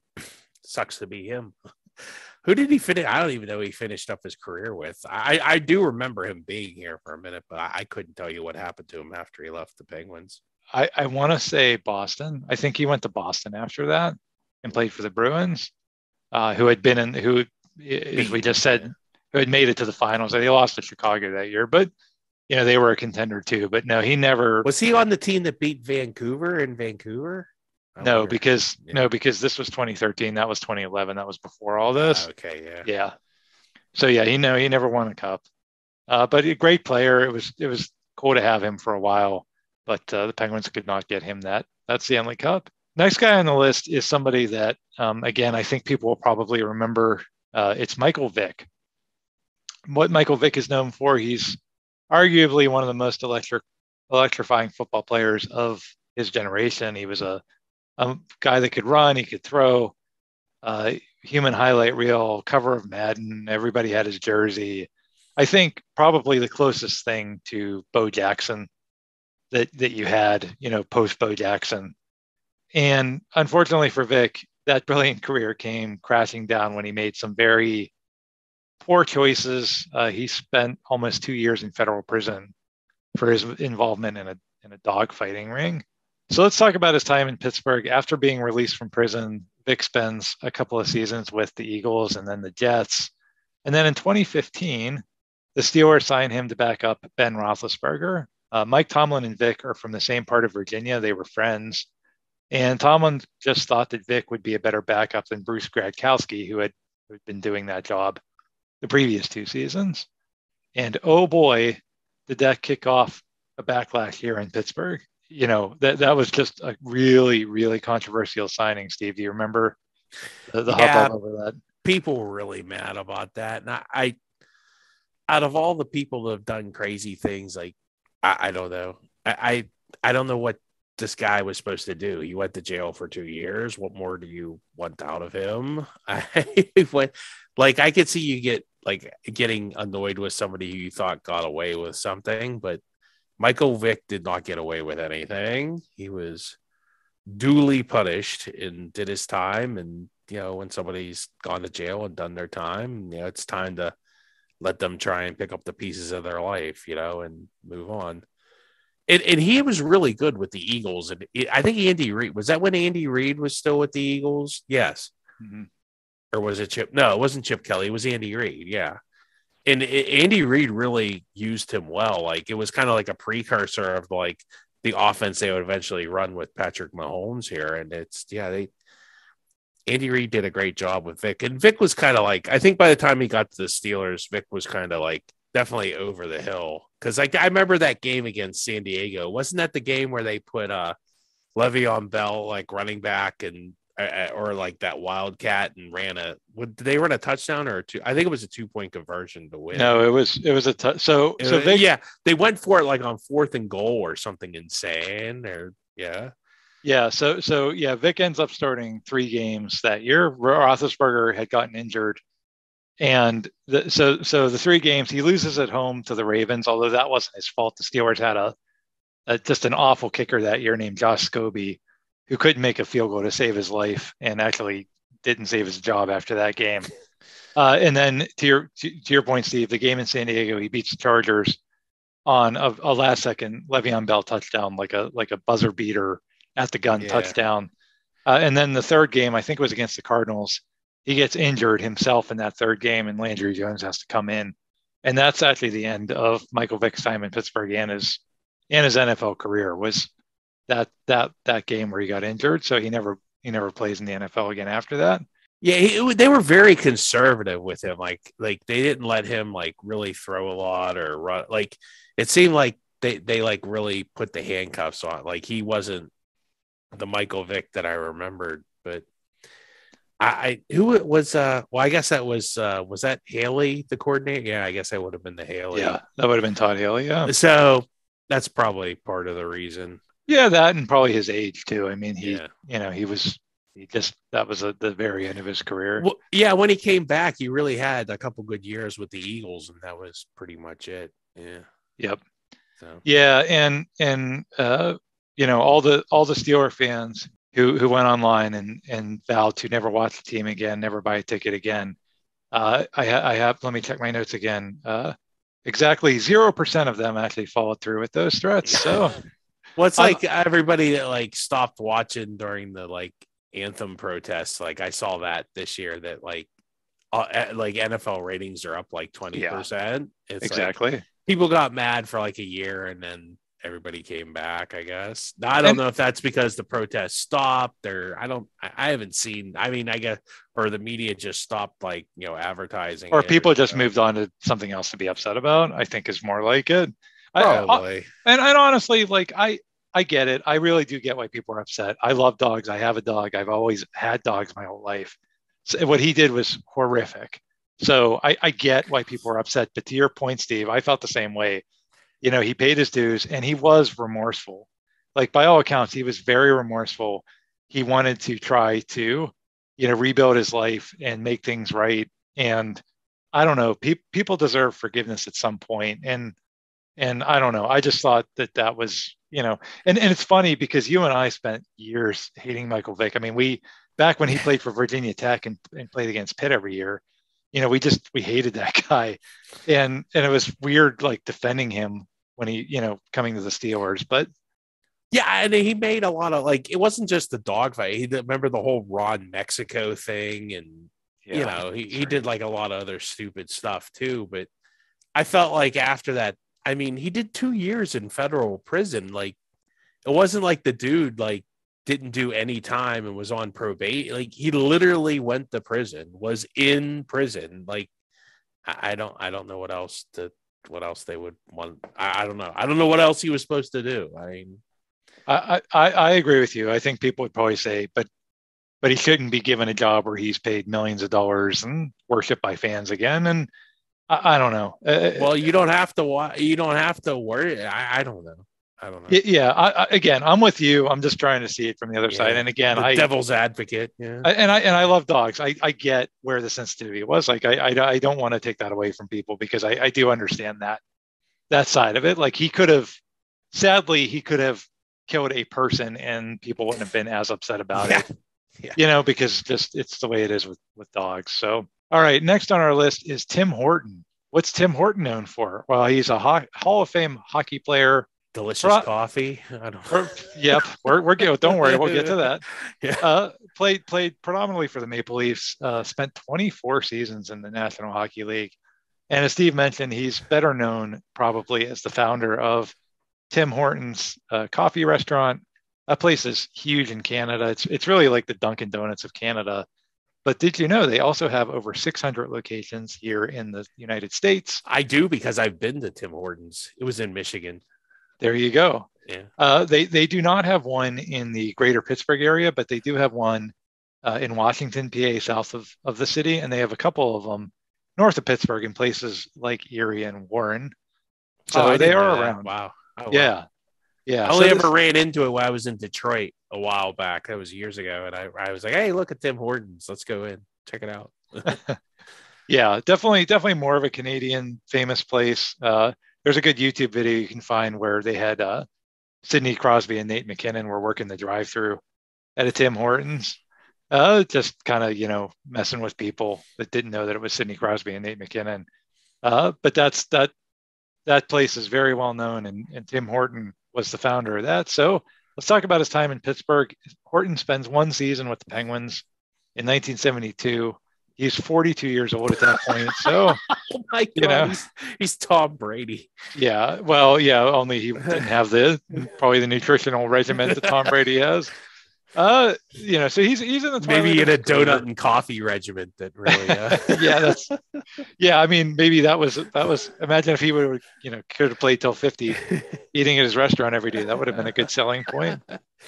Sucks to be him. Who did he finish? I don't even know who he finished up his career with. I, I do remember him being here for a minute, but I couldn't tell you what happened to him after he left the Penguins. I, I want to say Boston. I think he went to Boston after that and played for the Bruins, uh, who had been in, who, as we just said, who had made it to the finals. They lost to Chicago that year, but, you know, they were a contender too. But no, he never. Was he on the team that beat Vancouver in Vancouver? I no, wonder. because yeah. no, because this was twenty thirteen. That was twenty eleven. That was before all this. Uh, okay, yeah, yeah. So yeah, he know he never won a cup, uh, but a great player. It was it was cool to have him for a while, but uh, the Penguins could not get him that that Stanley Cup. Next guy on the list is somebody that, um, again, I think people will probably remember. Uh, it's Michael Vick. What Michael Vick is known for, he's arguably one of the most electric, electrifying football players of his generation. He was a, a guy that could run, he could throw, uh, human highlight reel, cover of Madden. Everybody had his jersey. I think probably the closest thing to Bo Jackson that, that you had, you know, post Bo Jackson. And unfortunately for Vic, that brilliant career came crashing down when he made some very poor choices. Uh, he spent almost two years in federal prison for his involvement in a in a dogfighting ring. So let's talk about his time in Pittsburgh. After being released from prison, Vic spends a couple of seasons with the Eagles and then the Jets. And then in twenty fifteen, the Steelers signed him to back up Ben Roethlisberger. Uh, Mike Tomlin and Vic are from the same part of Virginia. They were friends. And Tomlin just thought that Vic would be a better backup than Bruce Gradkowski, who had, who had been doing that job the previous two seasons. And oh boy, did that kick off a backlash here in Pittsburgh. You know, that, that was just a really, really controversial signing, Steve. Do you remember the, the yeah, hubbub over that? People were really mad about that. And I, I out of all the people that have done crazy things, like, I, I don't know. I, I I don't know what this guy was supposed to do. He went to jail for two years. What more do you want out of him? I went, like, I could see you get like getting annoyed with somebody who you thought got away with something, but Michael Vick did not get away with anything. He was duly punished and did his time. And, you know, when somebody's gone to jail and done their time, you know, it's time to let them try and pick up the pieces of their life, you know, and move on. And, and he was really good with the Eagles. And it, I think Andy Reid, was that when Andy Reid was still with the Eagles? Yes. Mm-hmm. Or was it Chip? No, it wasn't Chip Kelly. It was Andy Reid. Yeah. And it, Andy Reid really used him well. Like, it was kind of like a precursor of like the offense they would eventually run with Patrick Mahomes here. And it's, yeah, they, Andy Reid did a great job with Vic. And Vic was kind of like, I think by the time he got to the Steelers, Vic was kind of like definitely over the hill. Cause like, I remember that game against San Diego. Wasn't that the game where they put uh, Le'Veon Bell, like running back and, uh, or like that Wildcat and ran a, did they run a touchdown or a two? I think it was a two point conversion to win. No, it was, it was a, t- so, it so was, Vic, yeah, they went for it like on fourth and goal or something insane or yeah. Yeah, so so yeah, Vic ends up starting three games that year. Roethlisberger had gotten injured, and the, so so the three games he loses at home to the Ravens. Although that wasn't his fault, the Steelers had a, a just an awful kicker that year named Josh Scobie, who couldn't make a field goal to save his life, and actually didn't save his job after that game. Uh, and then to your to, to your point, Steve, the game in San Diego, he beats the Chargers on a, a last second Le'Veon Bell touchdown, like a like a buzzer beater at the gun yeah. touchdown. Uh, and then the third game, I think it was against the Cardinals. He gets injured himself in that third game, and Landry Jones has to come in. And that's actually the end of Michael Vick's time in Pittsburgh and his, and his N F L career was that that that game where he got injured. So he never he never plays in the N F L again after that. Yeah, he, they were very conservative with him. Like like they didn't let him like really throw a lot or run. Like it seemed like they they like really put the handcuffs on. Like he wasn't the Michael Vick that I remembered, but I, I who was uh well I guess that was uh was that Haley the coordinator? Yeah, I guess that would have been the Haley. Yeah, that would have been Todd Haley. Yeah, so that's probably part of the reason. Yeah, that and probably his age too. I mean, he yeah. you know he was he just that was at the very end of his career. Well, yeah, when he came back, he really had a couple good years with the Eagles, and that was pretty much it. Yeah. Yep. So yeah, and and uh. you know, all the all the Steeler fans who who went online and and vowed to never watch the team again, never buy a ticket again. Uh, I, I have let me check my notes again. Uh, exactly zero percent of them actually followed through with those threats. So, well, it's like um, everybody that like stopped watching during the like anthem protests. Like I saw that this year that like uh, like N F L ratings are up like twenty yeah, percent. It's exactly. Like, people got mad for like a year and then everybody came back, I guess. Now, I don't and, know if that's because the protests stopped or I don't, I, I haven't seen, I mean, I guess, or the media just stopped like, you know, advertising. Or people or, just uh, moved on to something else to be upset about, I think is more like it. Probably. I, I, and, and honestly, like I, I get it. I really do get why people are upset. I love dogs. I have a dog. I've always had dogs my whole life. So what he did was horrific. So I, I get why people are upset. But to your point, Steve, I felt the same way. you know, he paid his dues and he was remorseful. Like by all accounts, he was very remorseful. He wanted to try to, you know, rebuild his life and make things right. And I don't know, pe- people deserve forgiveness at some point. And, and I don't know, I just thought that that was, you know, and, and it's funny because you and I spent years hating Michael Vick. I mean, we, back when he played for Virginia Tech and, and played against Pitt every year, you know, we just, we hated that guy. And, and it was weird, like defending him when he, you know, coming to the Steelers, but yeah, and he made a lot of, like, it wasn't just the dogfight. He remember the whole Ron Mexico thing, and yeah, you know, he, he did like a lot of other stupid stuff too. But I felt like after that, I mean, he did two years in federal prison. Like, it wasn't like the dude like didn't do any time and was on probation. Like, he literally went to prison, was in prison. Like, I, I don't, I don't know what else to, what else they would want. I, I don't know. I don't know what else he was supposed to do. I mean. I, I, I agree with you. I think people would probably say, but but he shouldn't be given a job where he's paid millions of dollars and worshipped by fans again. And I, I don't know. Well, you don't have to. You don't have to worry. I, I don't know. I don't know. Yeah. I, I, again, I'm with you. I'm just trying to see it from the other yeah, side. And again, the I devil's advocate. Yeah. I, and I and I love dogs. I, I get where the sensitivity was. Like I I, I don't want to take that away from people because I, I do understand that that side of it. Like he could have, sadly, he could have killed a person and people wouldn't have been as upset about yeah. it, yeah. you know, because just it's the way it is with, with dogs. So, all right, next on our list is Tim Horton. What's Tim Horton known for? Well, he's a ho- Hall of Fame hockey player. Delicious Pro- coffee. I don't know. Yep, we're we're good. Don't worry, we'll get to that. yeah. Uh, played played predominantly for the Maple Leafs. Uh, spent twenty-four seasons in the National Hockey League, and as Steve mentioned, he's better known probably as the founder of Tim Hortons uh, coffee restaurant. That place is huge in Canada. It's it's really like the Dunkin' Donuts of Canada. But did you know they also have over six hundred locations here in the United States? I do because I've been to Tim Hortons. It was in Michigan. There you go. Yeah. Uh, they they do not have one in the greater Pittsburgh area, but they do have one uh, in Washington, P A, south of, of the city. And they have a couple of them north of Pittsburgh in places like Erie and Warren. So oh, they are around. Wow. Oh, yeah. Wow. Yeah. I only so ever this, ran into it when I was in Detroit a while back. That was years ago. And I, I was like, hey, look at Tim Hortons. Let's go in. Check it out. yeah, definitely, definitely more of a Canadian famous place. Uh, there's a good YouTube video you can find where they had uh, Sidney Crosby and Nate McKinnon were working the drive-through at a Tim Hortons. Uh, just kind of, you know, messing with people that didn't know that it was Sidney Crosby and Nate McKinnon. Uh, but that's that that place is very well known, and, and Tim Horton was the founder of that. So let's talk about his time in Pittsburgh. Horton spends one season with the Penguins in nineteen seventy-two. He's forty-two years old at that point. So, oh my God, you know, he's, he's Tom Brady. Yeah. Well, yeah, only he didn't have the probably the nutritional regimen that Tom Brady has. Uh, you know, so he's he's in the maybe in a donut and coffee regimen that really. Uh... yeah, that's yeah. I mean, maybe that was that was. Imagine if he would have, you know, could have played till fifty, eating at his restaurant every day. That would have been a good selling point.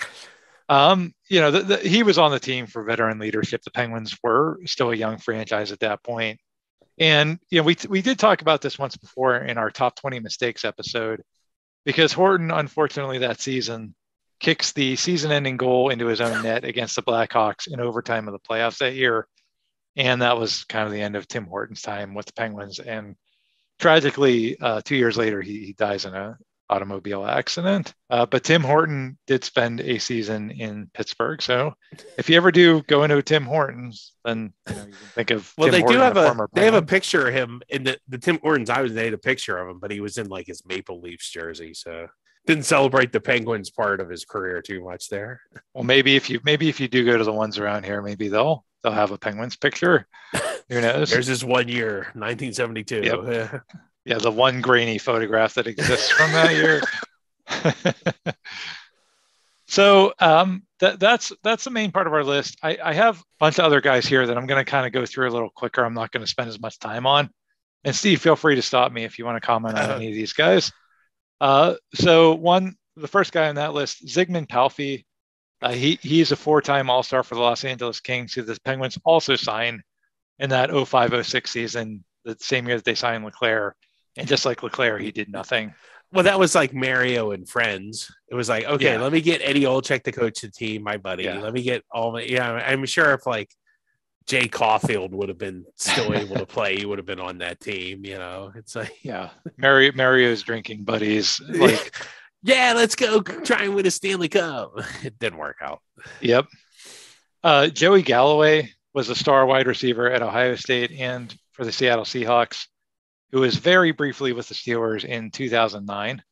Um, you know, the, the, he was on the team for veteran leadership. The Penguins were still a young franchise at that point. And, you know, we, we did talk about this once before in our top twenty mistakes episode, because Horton, unfortunately, that season kicks the season ending goal into his own net against the Blackhawks in overtime of the playoffs that year. And that was kind of the end of Tim Horton's time with the Penguins. And tragically, uh, two years later, he, he dies in a automobile accident. Uh, but Tim Horton did spend a season in Pittsburgh. So if you ever do go into a Tim Hortons, then you know, you can think of well, Tim they Horton, do have a, a they have a picture of him in the, the Tim Hortons. I was, they had a picture of him, but he was in like his Maple Leafs jersey. So didn't celebrate the Penguins part of his career too much there. Well, maybe if you, maybe if you do go to the ones around here, maybe they'll, they'll have a Penguins picture. Who knows? There's this one year, nineteen seventy-two. Yep. Yeah, the one grainy photograph that exists from that year. So um, that, that's that's the main part of our list. I, I have a bunch of other guys here that I'm going to kind of go through a little quicker. I'm not going to spend as much time on. And Steve, feel free to stop me if you want to comment on any of these guys. Uh, so one, the first guy on that list, Zygmunt Palffy. Uh, he he's a four-time All-Star for the Los Angeles Kings, who the Penguins also signed in that oh five oh six season, the same year that they signed Leclerc. And just like Leclerc, he did nothing. Well, that was like Mario and Friends. It was like, okay, Yeah. let me get Eddie Olczyk to coach the team, my buddy. Yeah. Let me get all my, yeah, I'm sure if like Jay Caulfield would have been still able to play, he would have been on that team, you know. It's like, yeah, Mario, Mario's drinking buddies. Like, yeah, let's go try and win a Stanley Cup. It didn't work out. Yep. Uh, Joey Galloway was a star wide receiver at Ohio State and for the Seattle Seahawks, who was very briefly with the Steelers in two thousand nine.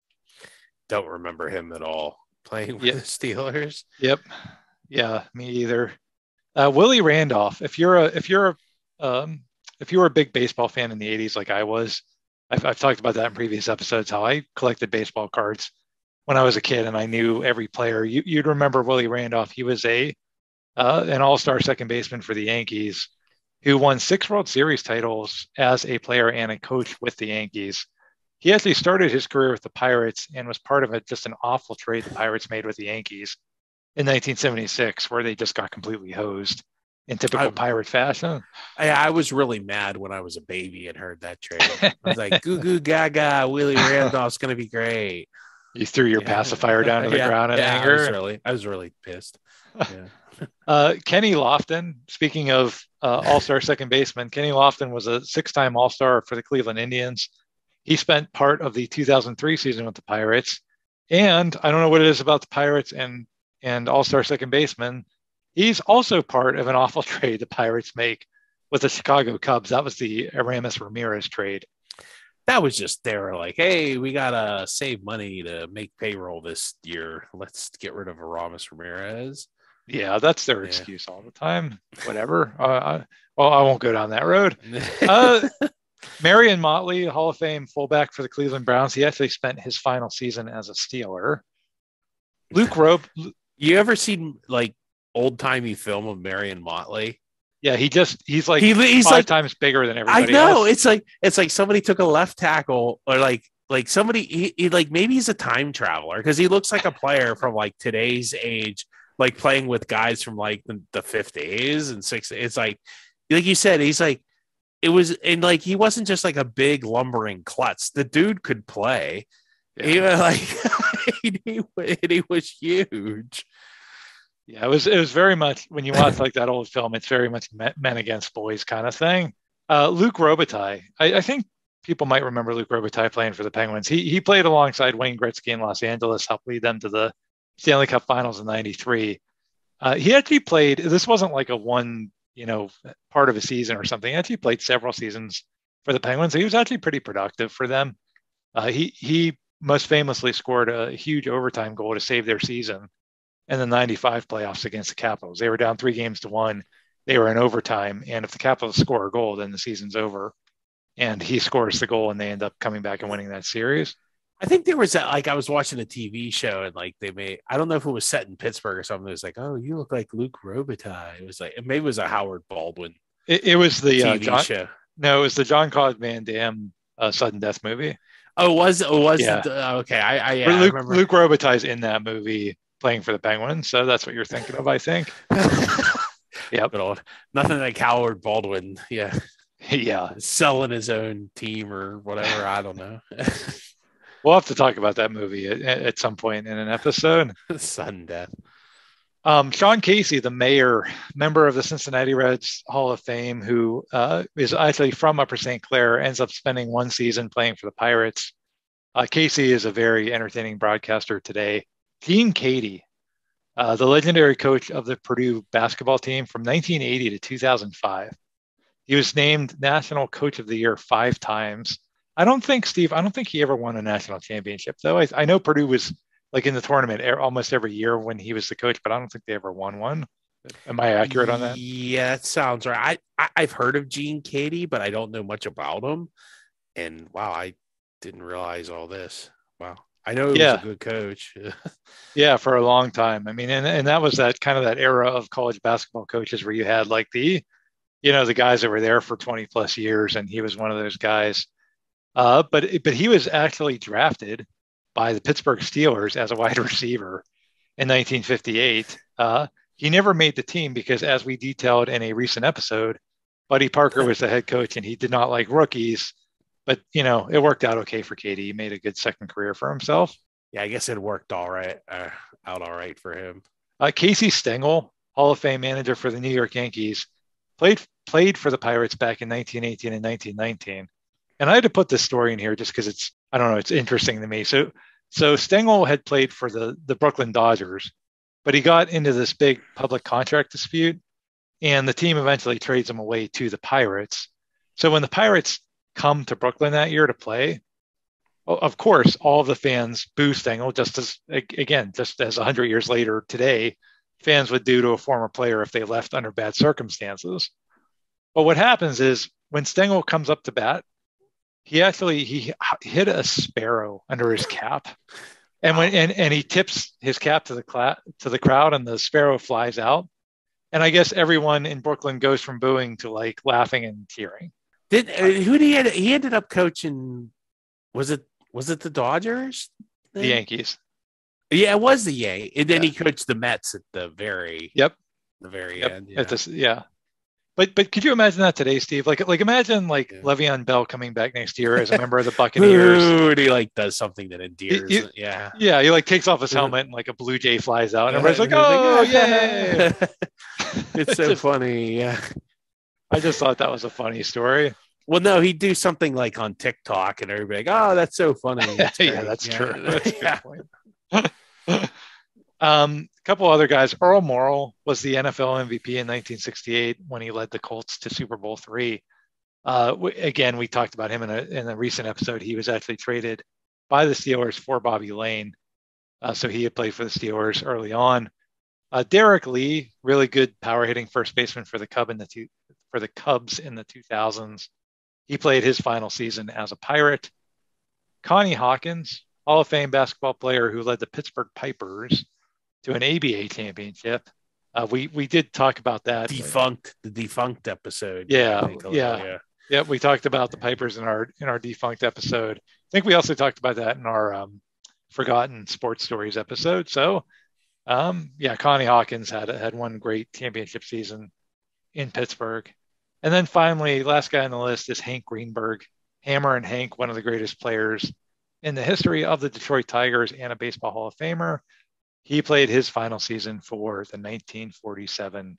Don't remember him at all playing with yep. the Steelers. Yep. Yeah, me either. Uh, Willie Randolph. If you're a if you're a um, if you were a big baseball fan in the eighties, like I was, I've, I've talked about that in previous episodes. How I collected baseball cards when I was a kid, and I knew every player. You, you'd remember Willie Randolph. He was a uh, an all-star second baseman for the Yankees, who won six World Series titles as a player and a coach with the Yankees. He actually started his career with the Pirates and was part of a, just an awful trade the Pirates made with the Yankees in nineteen seventy-six, where they just got completely hosed in typical I, Pirate fashion. I, I was really mad when I was a baby and heard that trade. I was like, goo goo gaga, Willie Randolph's going to be great. You threw your yeah. pacifier down to the yeah, ground in yeah, anger. I was really, I was really pissed. Yeah. Uh, Kenny Lofton, speaking of uh, all-star second baseman, Kenny Lofton was a six-time all-star for the Cleveland Indians. He spent part of the two thousand three season with the Pirates. And I don't know what it is about the Pirates and, and all-star second baseman. He's also part of an awful trade the Pirates make with the Chicago Cubs. That was the Aramis Ramirez trade. That was just, they were like, hey, we got to save money to make payroll this year. Let's get rid of Aramis Ramirez. Yeah, that's their yeah. excuse all the time. Whatever. Uh, I, well, I won't go down that road. Uh, Marion Motley, Hall of Fame fullback for the Cleveland Browns. He actually spent his final season as a Steeler. Luke Robe. You ever seen like old timey film of Marion Motley? Yeah, he just he's like he, he's five like, times bigger than everybody I know. else. It's like it's like somebody took a left tackle or like like somebody he, he like maybe he's a time traveler because he looks like a player from like today's age, like playing with guys from like the, the fifties and sixties. It's like like you said, he's like it was and like he wasn't just like a big lumbering klutz. The dude could play. Yeah. He was like he, he was huge. Yeah, it was it was very much when you watch like that old film, it's very much men against boys kind of thing. Uh, Luke Robitaille, I, I think people might remember Luke Robitaille playing for the Penguins. He he played alongside Wayne Gretzky in Los Angeles, helped lead them to the Stanley Cup Finals in ninety-three. Uh, he actually played. This wasn't like a one you know part of a season or something. He actually played several seasons for the Penguins. He was actually pretty productive for them. Uh, he he most famously scored a huge overtime goal to save their season. And the ninety-five playoffs against the Capitals. They were down three games to one. They were in overtime. And if the Capitals score a goal, then the season's over. And he scores the goal and they end up coming back and winning that series. I think there was a, like, I was watching a T V show and like they made, I don't know if it was set in Pittsburgh or something. It was like, oh, you look like Luke Robitaille. It was like, maybe it was a Howard Baldwin. It, it was the T V uh, John, show. No, it was the John Claude Van Damme uh, sudden death movie. Oh, was it? Was yeah. the, okay. I, I, yeah, Luke, I remember. Luke Robitaille's in that movie playing for the Penguins. So that's what you're thinking of, I think. Yep. But nothing like Howard Baldwin. Yeah. Yeah. Selling his own team or whatever. I don't know. We'll have to talk about that movie at, at some point in an episode. Sudden death. Um, Sean Casey, the mayor, member of the Cincinnati Reds Hall of Fame, who uh, is actually from Upper Saint Clair, ends up spending one season playing for the Pirates. Uh, Casey is a very entertaining broadcaster today. Gene Cady, uh, the legendary coach of the Purdue basketball team from nineteen eighty to two thousand five. He was named National Coach of the Year five times. I don't think, Steve, I don't think he ever won a national championship, though. I, I know Purdue was like in the tournament almost every year when he was the coach, but I don't think they ever won one. Am I accurate on that? Yeah, that sounds right. I, I, I've heard of Gene Cady, but I don't know much about him. And wow, I didn't realize all this. Wow. I know he yeah. was a good coach. Yeah, for a long time. I mean, and, and that was that kind of that era of college basketball coaches where you had like the, you know, the guys that were there for twenty plus years, and he was one of those guys. Uh, but but he was actually drafted by the Pittsburgh Steelers as a wide receiver in nineteen fifty-eight. Uh, he never made the team because, as we detailed in a recent episode, Buddy Parker was the head coach and he did not like rookies. but you know, it worked out okay for Katie. He made a good second career for himself. Yeah, I guess it worked all right uh, out all right for him. Uh, Casey Stengel, Hall of Fame manager for the New York Yankees, played played for the Pirates back in nineteen eighteen and nineteen nineteen. And I had to put this story in here just because it's, I don't know, it's interesting to me. So, so Stengel had played for the, the Brooklyn Dodgers, but he got into this big public contract dispute, and the team eventually trades him away to the Pirates. So when the Pirates come to Brooklyn that year to play, of course, all of the fans boo Stengel, just as, again, just as one hundred years later today, fans would do to a former player if they left under bad circumstances. But what happens is when Stengel comes up to bat, he actually he hit a sparrow under his cap, and when and, and he tips his cap to the cla- to the crowd, and the sparrow flies out. And I guess everyone in Brooklyn goes from booing to like laughing and cheering. Did uh, who did he end, he ended up coaching? Was it was it the Dodgers? The Yankees. Yeah, it was the Yankees, and then yeah. he coached the Mets at the very yep the very yep. end. Yeah. At this, yeah. But but could you imagine that today, Steve? Like like imagine like yeah. Le'Veon Bell coming back next year as a member of the Buccaneers. Ooh, he like does something that endears. He, he, yeah, yeah. He like takes off his helmet and like a blue jay flies out, and everybody's like, "Oh, yeah!" It's so just, funny. Yeah, I just thought that was a funny story. Well, no, he'd do something like on TikTok, and everybody like, "Oh, that's so funny." That's yeah, that's yeah. true. That's a good yeah. point. Um, a couple other guys. Earl Morrall was the N F L M V P in nineteen sixty-eight when he led the Colts to Super Bowl three. Uh, w- again, we talked about him in a, in a recent episode. He was actually traded by the Steelers for Bobby Lane. Uh, so he had played for the Steelers early on. Uh, Derek Lee, really good power hitting first baseman for the Cub in the two, for the Cubs in the two thousands. He played his final season as a Pirate. Connie Hawkins, Hall of Fame basketball player who led the Pittsburgh Pipers to an A B A championship. Uh, we we did talk about that. Defunct, the defunct episode. Yeah, I think, yeah, yeah, yeah. We talked about the Pipers in our in our defunct episode. I think we also talked about that in our um, forgotten sports stories episode. So, um, yeah, Connie Hawkins had had one great championship season in Pittsburgh, and then finally, last guy on the list is Hank Greenberg, Hammer and Hank, one of the greatest players in the history of the Detroit Tigers and a Baseball Hall of Famer. He played his final season for the nineteen forty-seven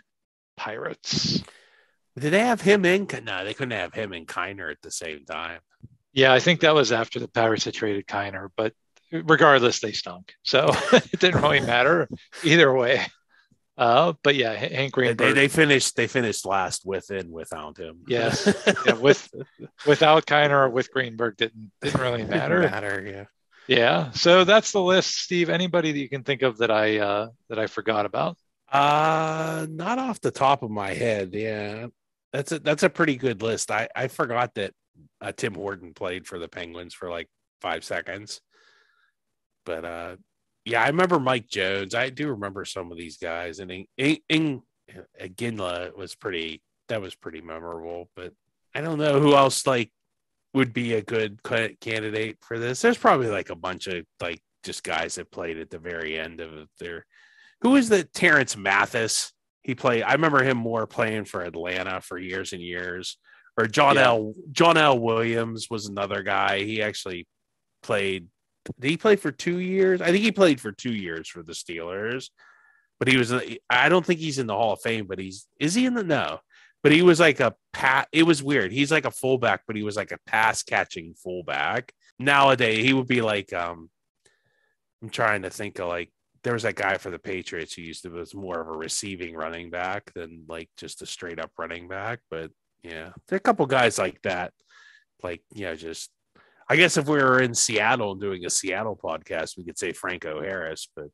Pirates. Did they have him in? No, they couldn't have him and Kiner at the same time. Yeah, I think that was after the Pirates had traded Kiner, but regardless, they stunk. So it didn't really matter either way. Uh, but yeah, Hank Greenberg. They, they finished. They finished last with and without him. Yes, yeah, with without Kiner or with Greenberg didn't didn't really matter. Didn't matter, yeah. Yeah, so that's the list, Steve. Anybody that you can think of that I uh, that I forgot about? Uh not off the top of my head. Yeah, that's a that's a pretty good list. I I forgot that uh, Tim Horton played for the Penguins for like five seconds, but uh, yeah, I remember Mike Jones. I do remember some of these guys, and in, in, in Ginla was pretty. That was pretty memorable. But I don't know who else like would be a good candidate for this. There's probably like a bunch of like just guys that played at the very end of their. Who is the Terrence Mathis? He played. I remember him more playing for Atlanta for years and years. Or John yeah. L. John L. Williams was another guy. He actually played. Did he play for two years? I think he played for two years for the Steelers. But he was. I don't think he's in the Hall of Fame. But he's. Is he in the no? But he was like a pat. It was weird. He's like a fullback, but he was like a pass catching fullback. Nowadays, he would be like. Um, I'm trying to think of like. There was that guy for the Patriots who used to was more of a receiving running back than like just a straight up running back. But yeah, there are a couple guys like that. Like, you know, just I guess if we were in Seattle and doing a Seattle podcast, we could say Franco Harris, but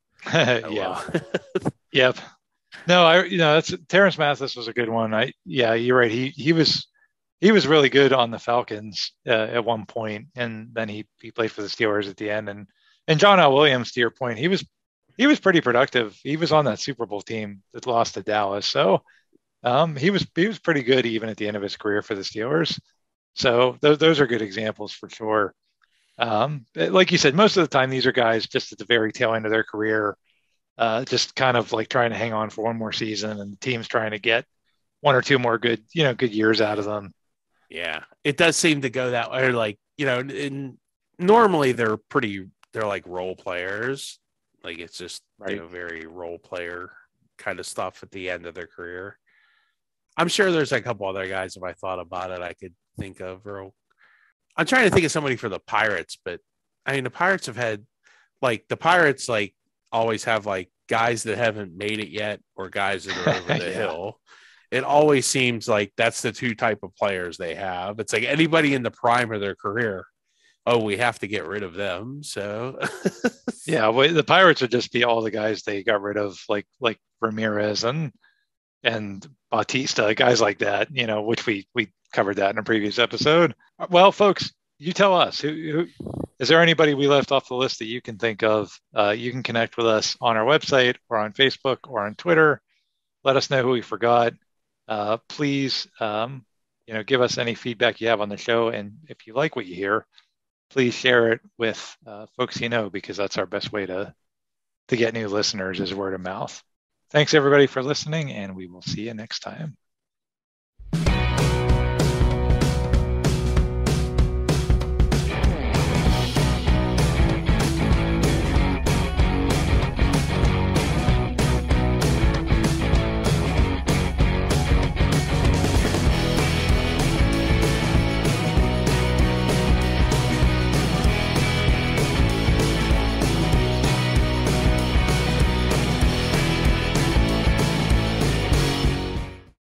yeah. Yep. No, I you know, that's Terrence Mathis was a good one. I yeah, you're right. He he was he was really good on the Falcons uh, at one point, and then he he played for the Steelers at the end. And and John L. Williams, to your point, he was he was pretty productive. He was on that Super Bowl team that lost to Dallas, so um, he was he was pretty good even at the end of his career for the Steelers. So those those are good examples for sure. Um, like you said, most of the time these are guys just at the very tail end of their career, uh, just kind of like trying to hang on for one more season, and the team's trying to get one or two more good you know good years out of them. Yeah, it does seem to go that way. Or like, you know, in, normally they're pretty, they're like role players. Like it's just, right. you know, very role player kind of stuff at the end of their career. I'm sure there's a couple other guys, if I thought about it, I could think of. Real... I'm trying to think of somebody for the Pirates, but I mean, the Pirates have had like the Pirates, like always have like guys that haven't made it yet or guys that are over the yeah. hill. It always seems like that's the two type of players they have. It's like anybody in the prime of their career. Oh, we have to get rid of them. So yeah, well, the Pirates would just be all the guys they got rid of, like like Ramirez and and Bautista, guys like that, you know, which we we covered that in a previous episode. Well, folks, you tell us, who, who is there anybody we left off the list that you can think of? Uh, you can connect with us on our website or on Facebook or on Twitter. Let us know who we forgot. Uh, please, um, you know, give us any feedback you have on the show. And if you like what you hear, please share it with uh, folks you know, because that's our best way to, to get new listeners is word of mouth. Thanks, everybody, for listening, and we will see you next time.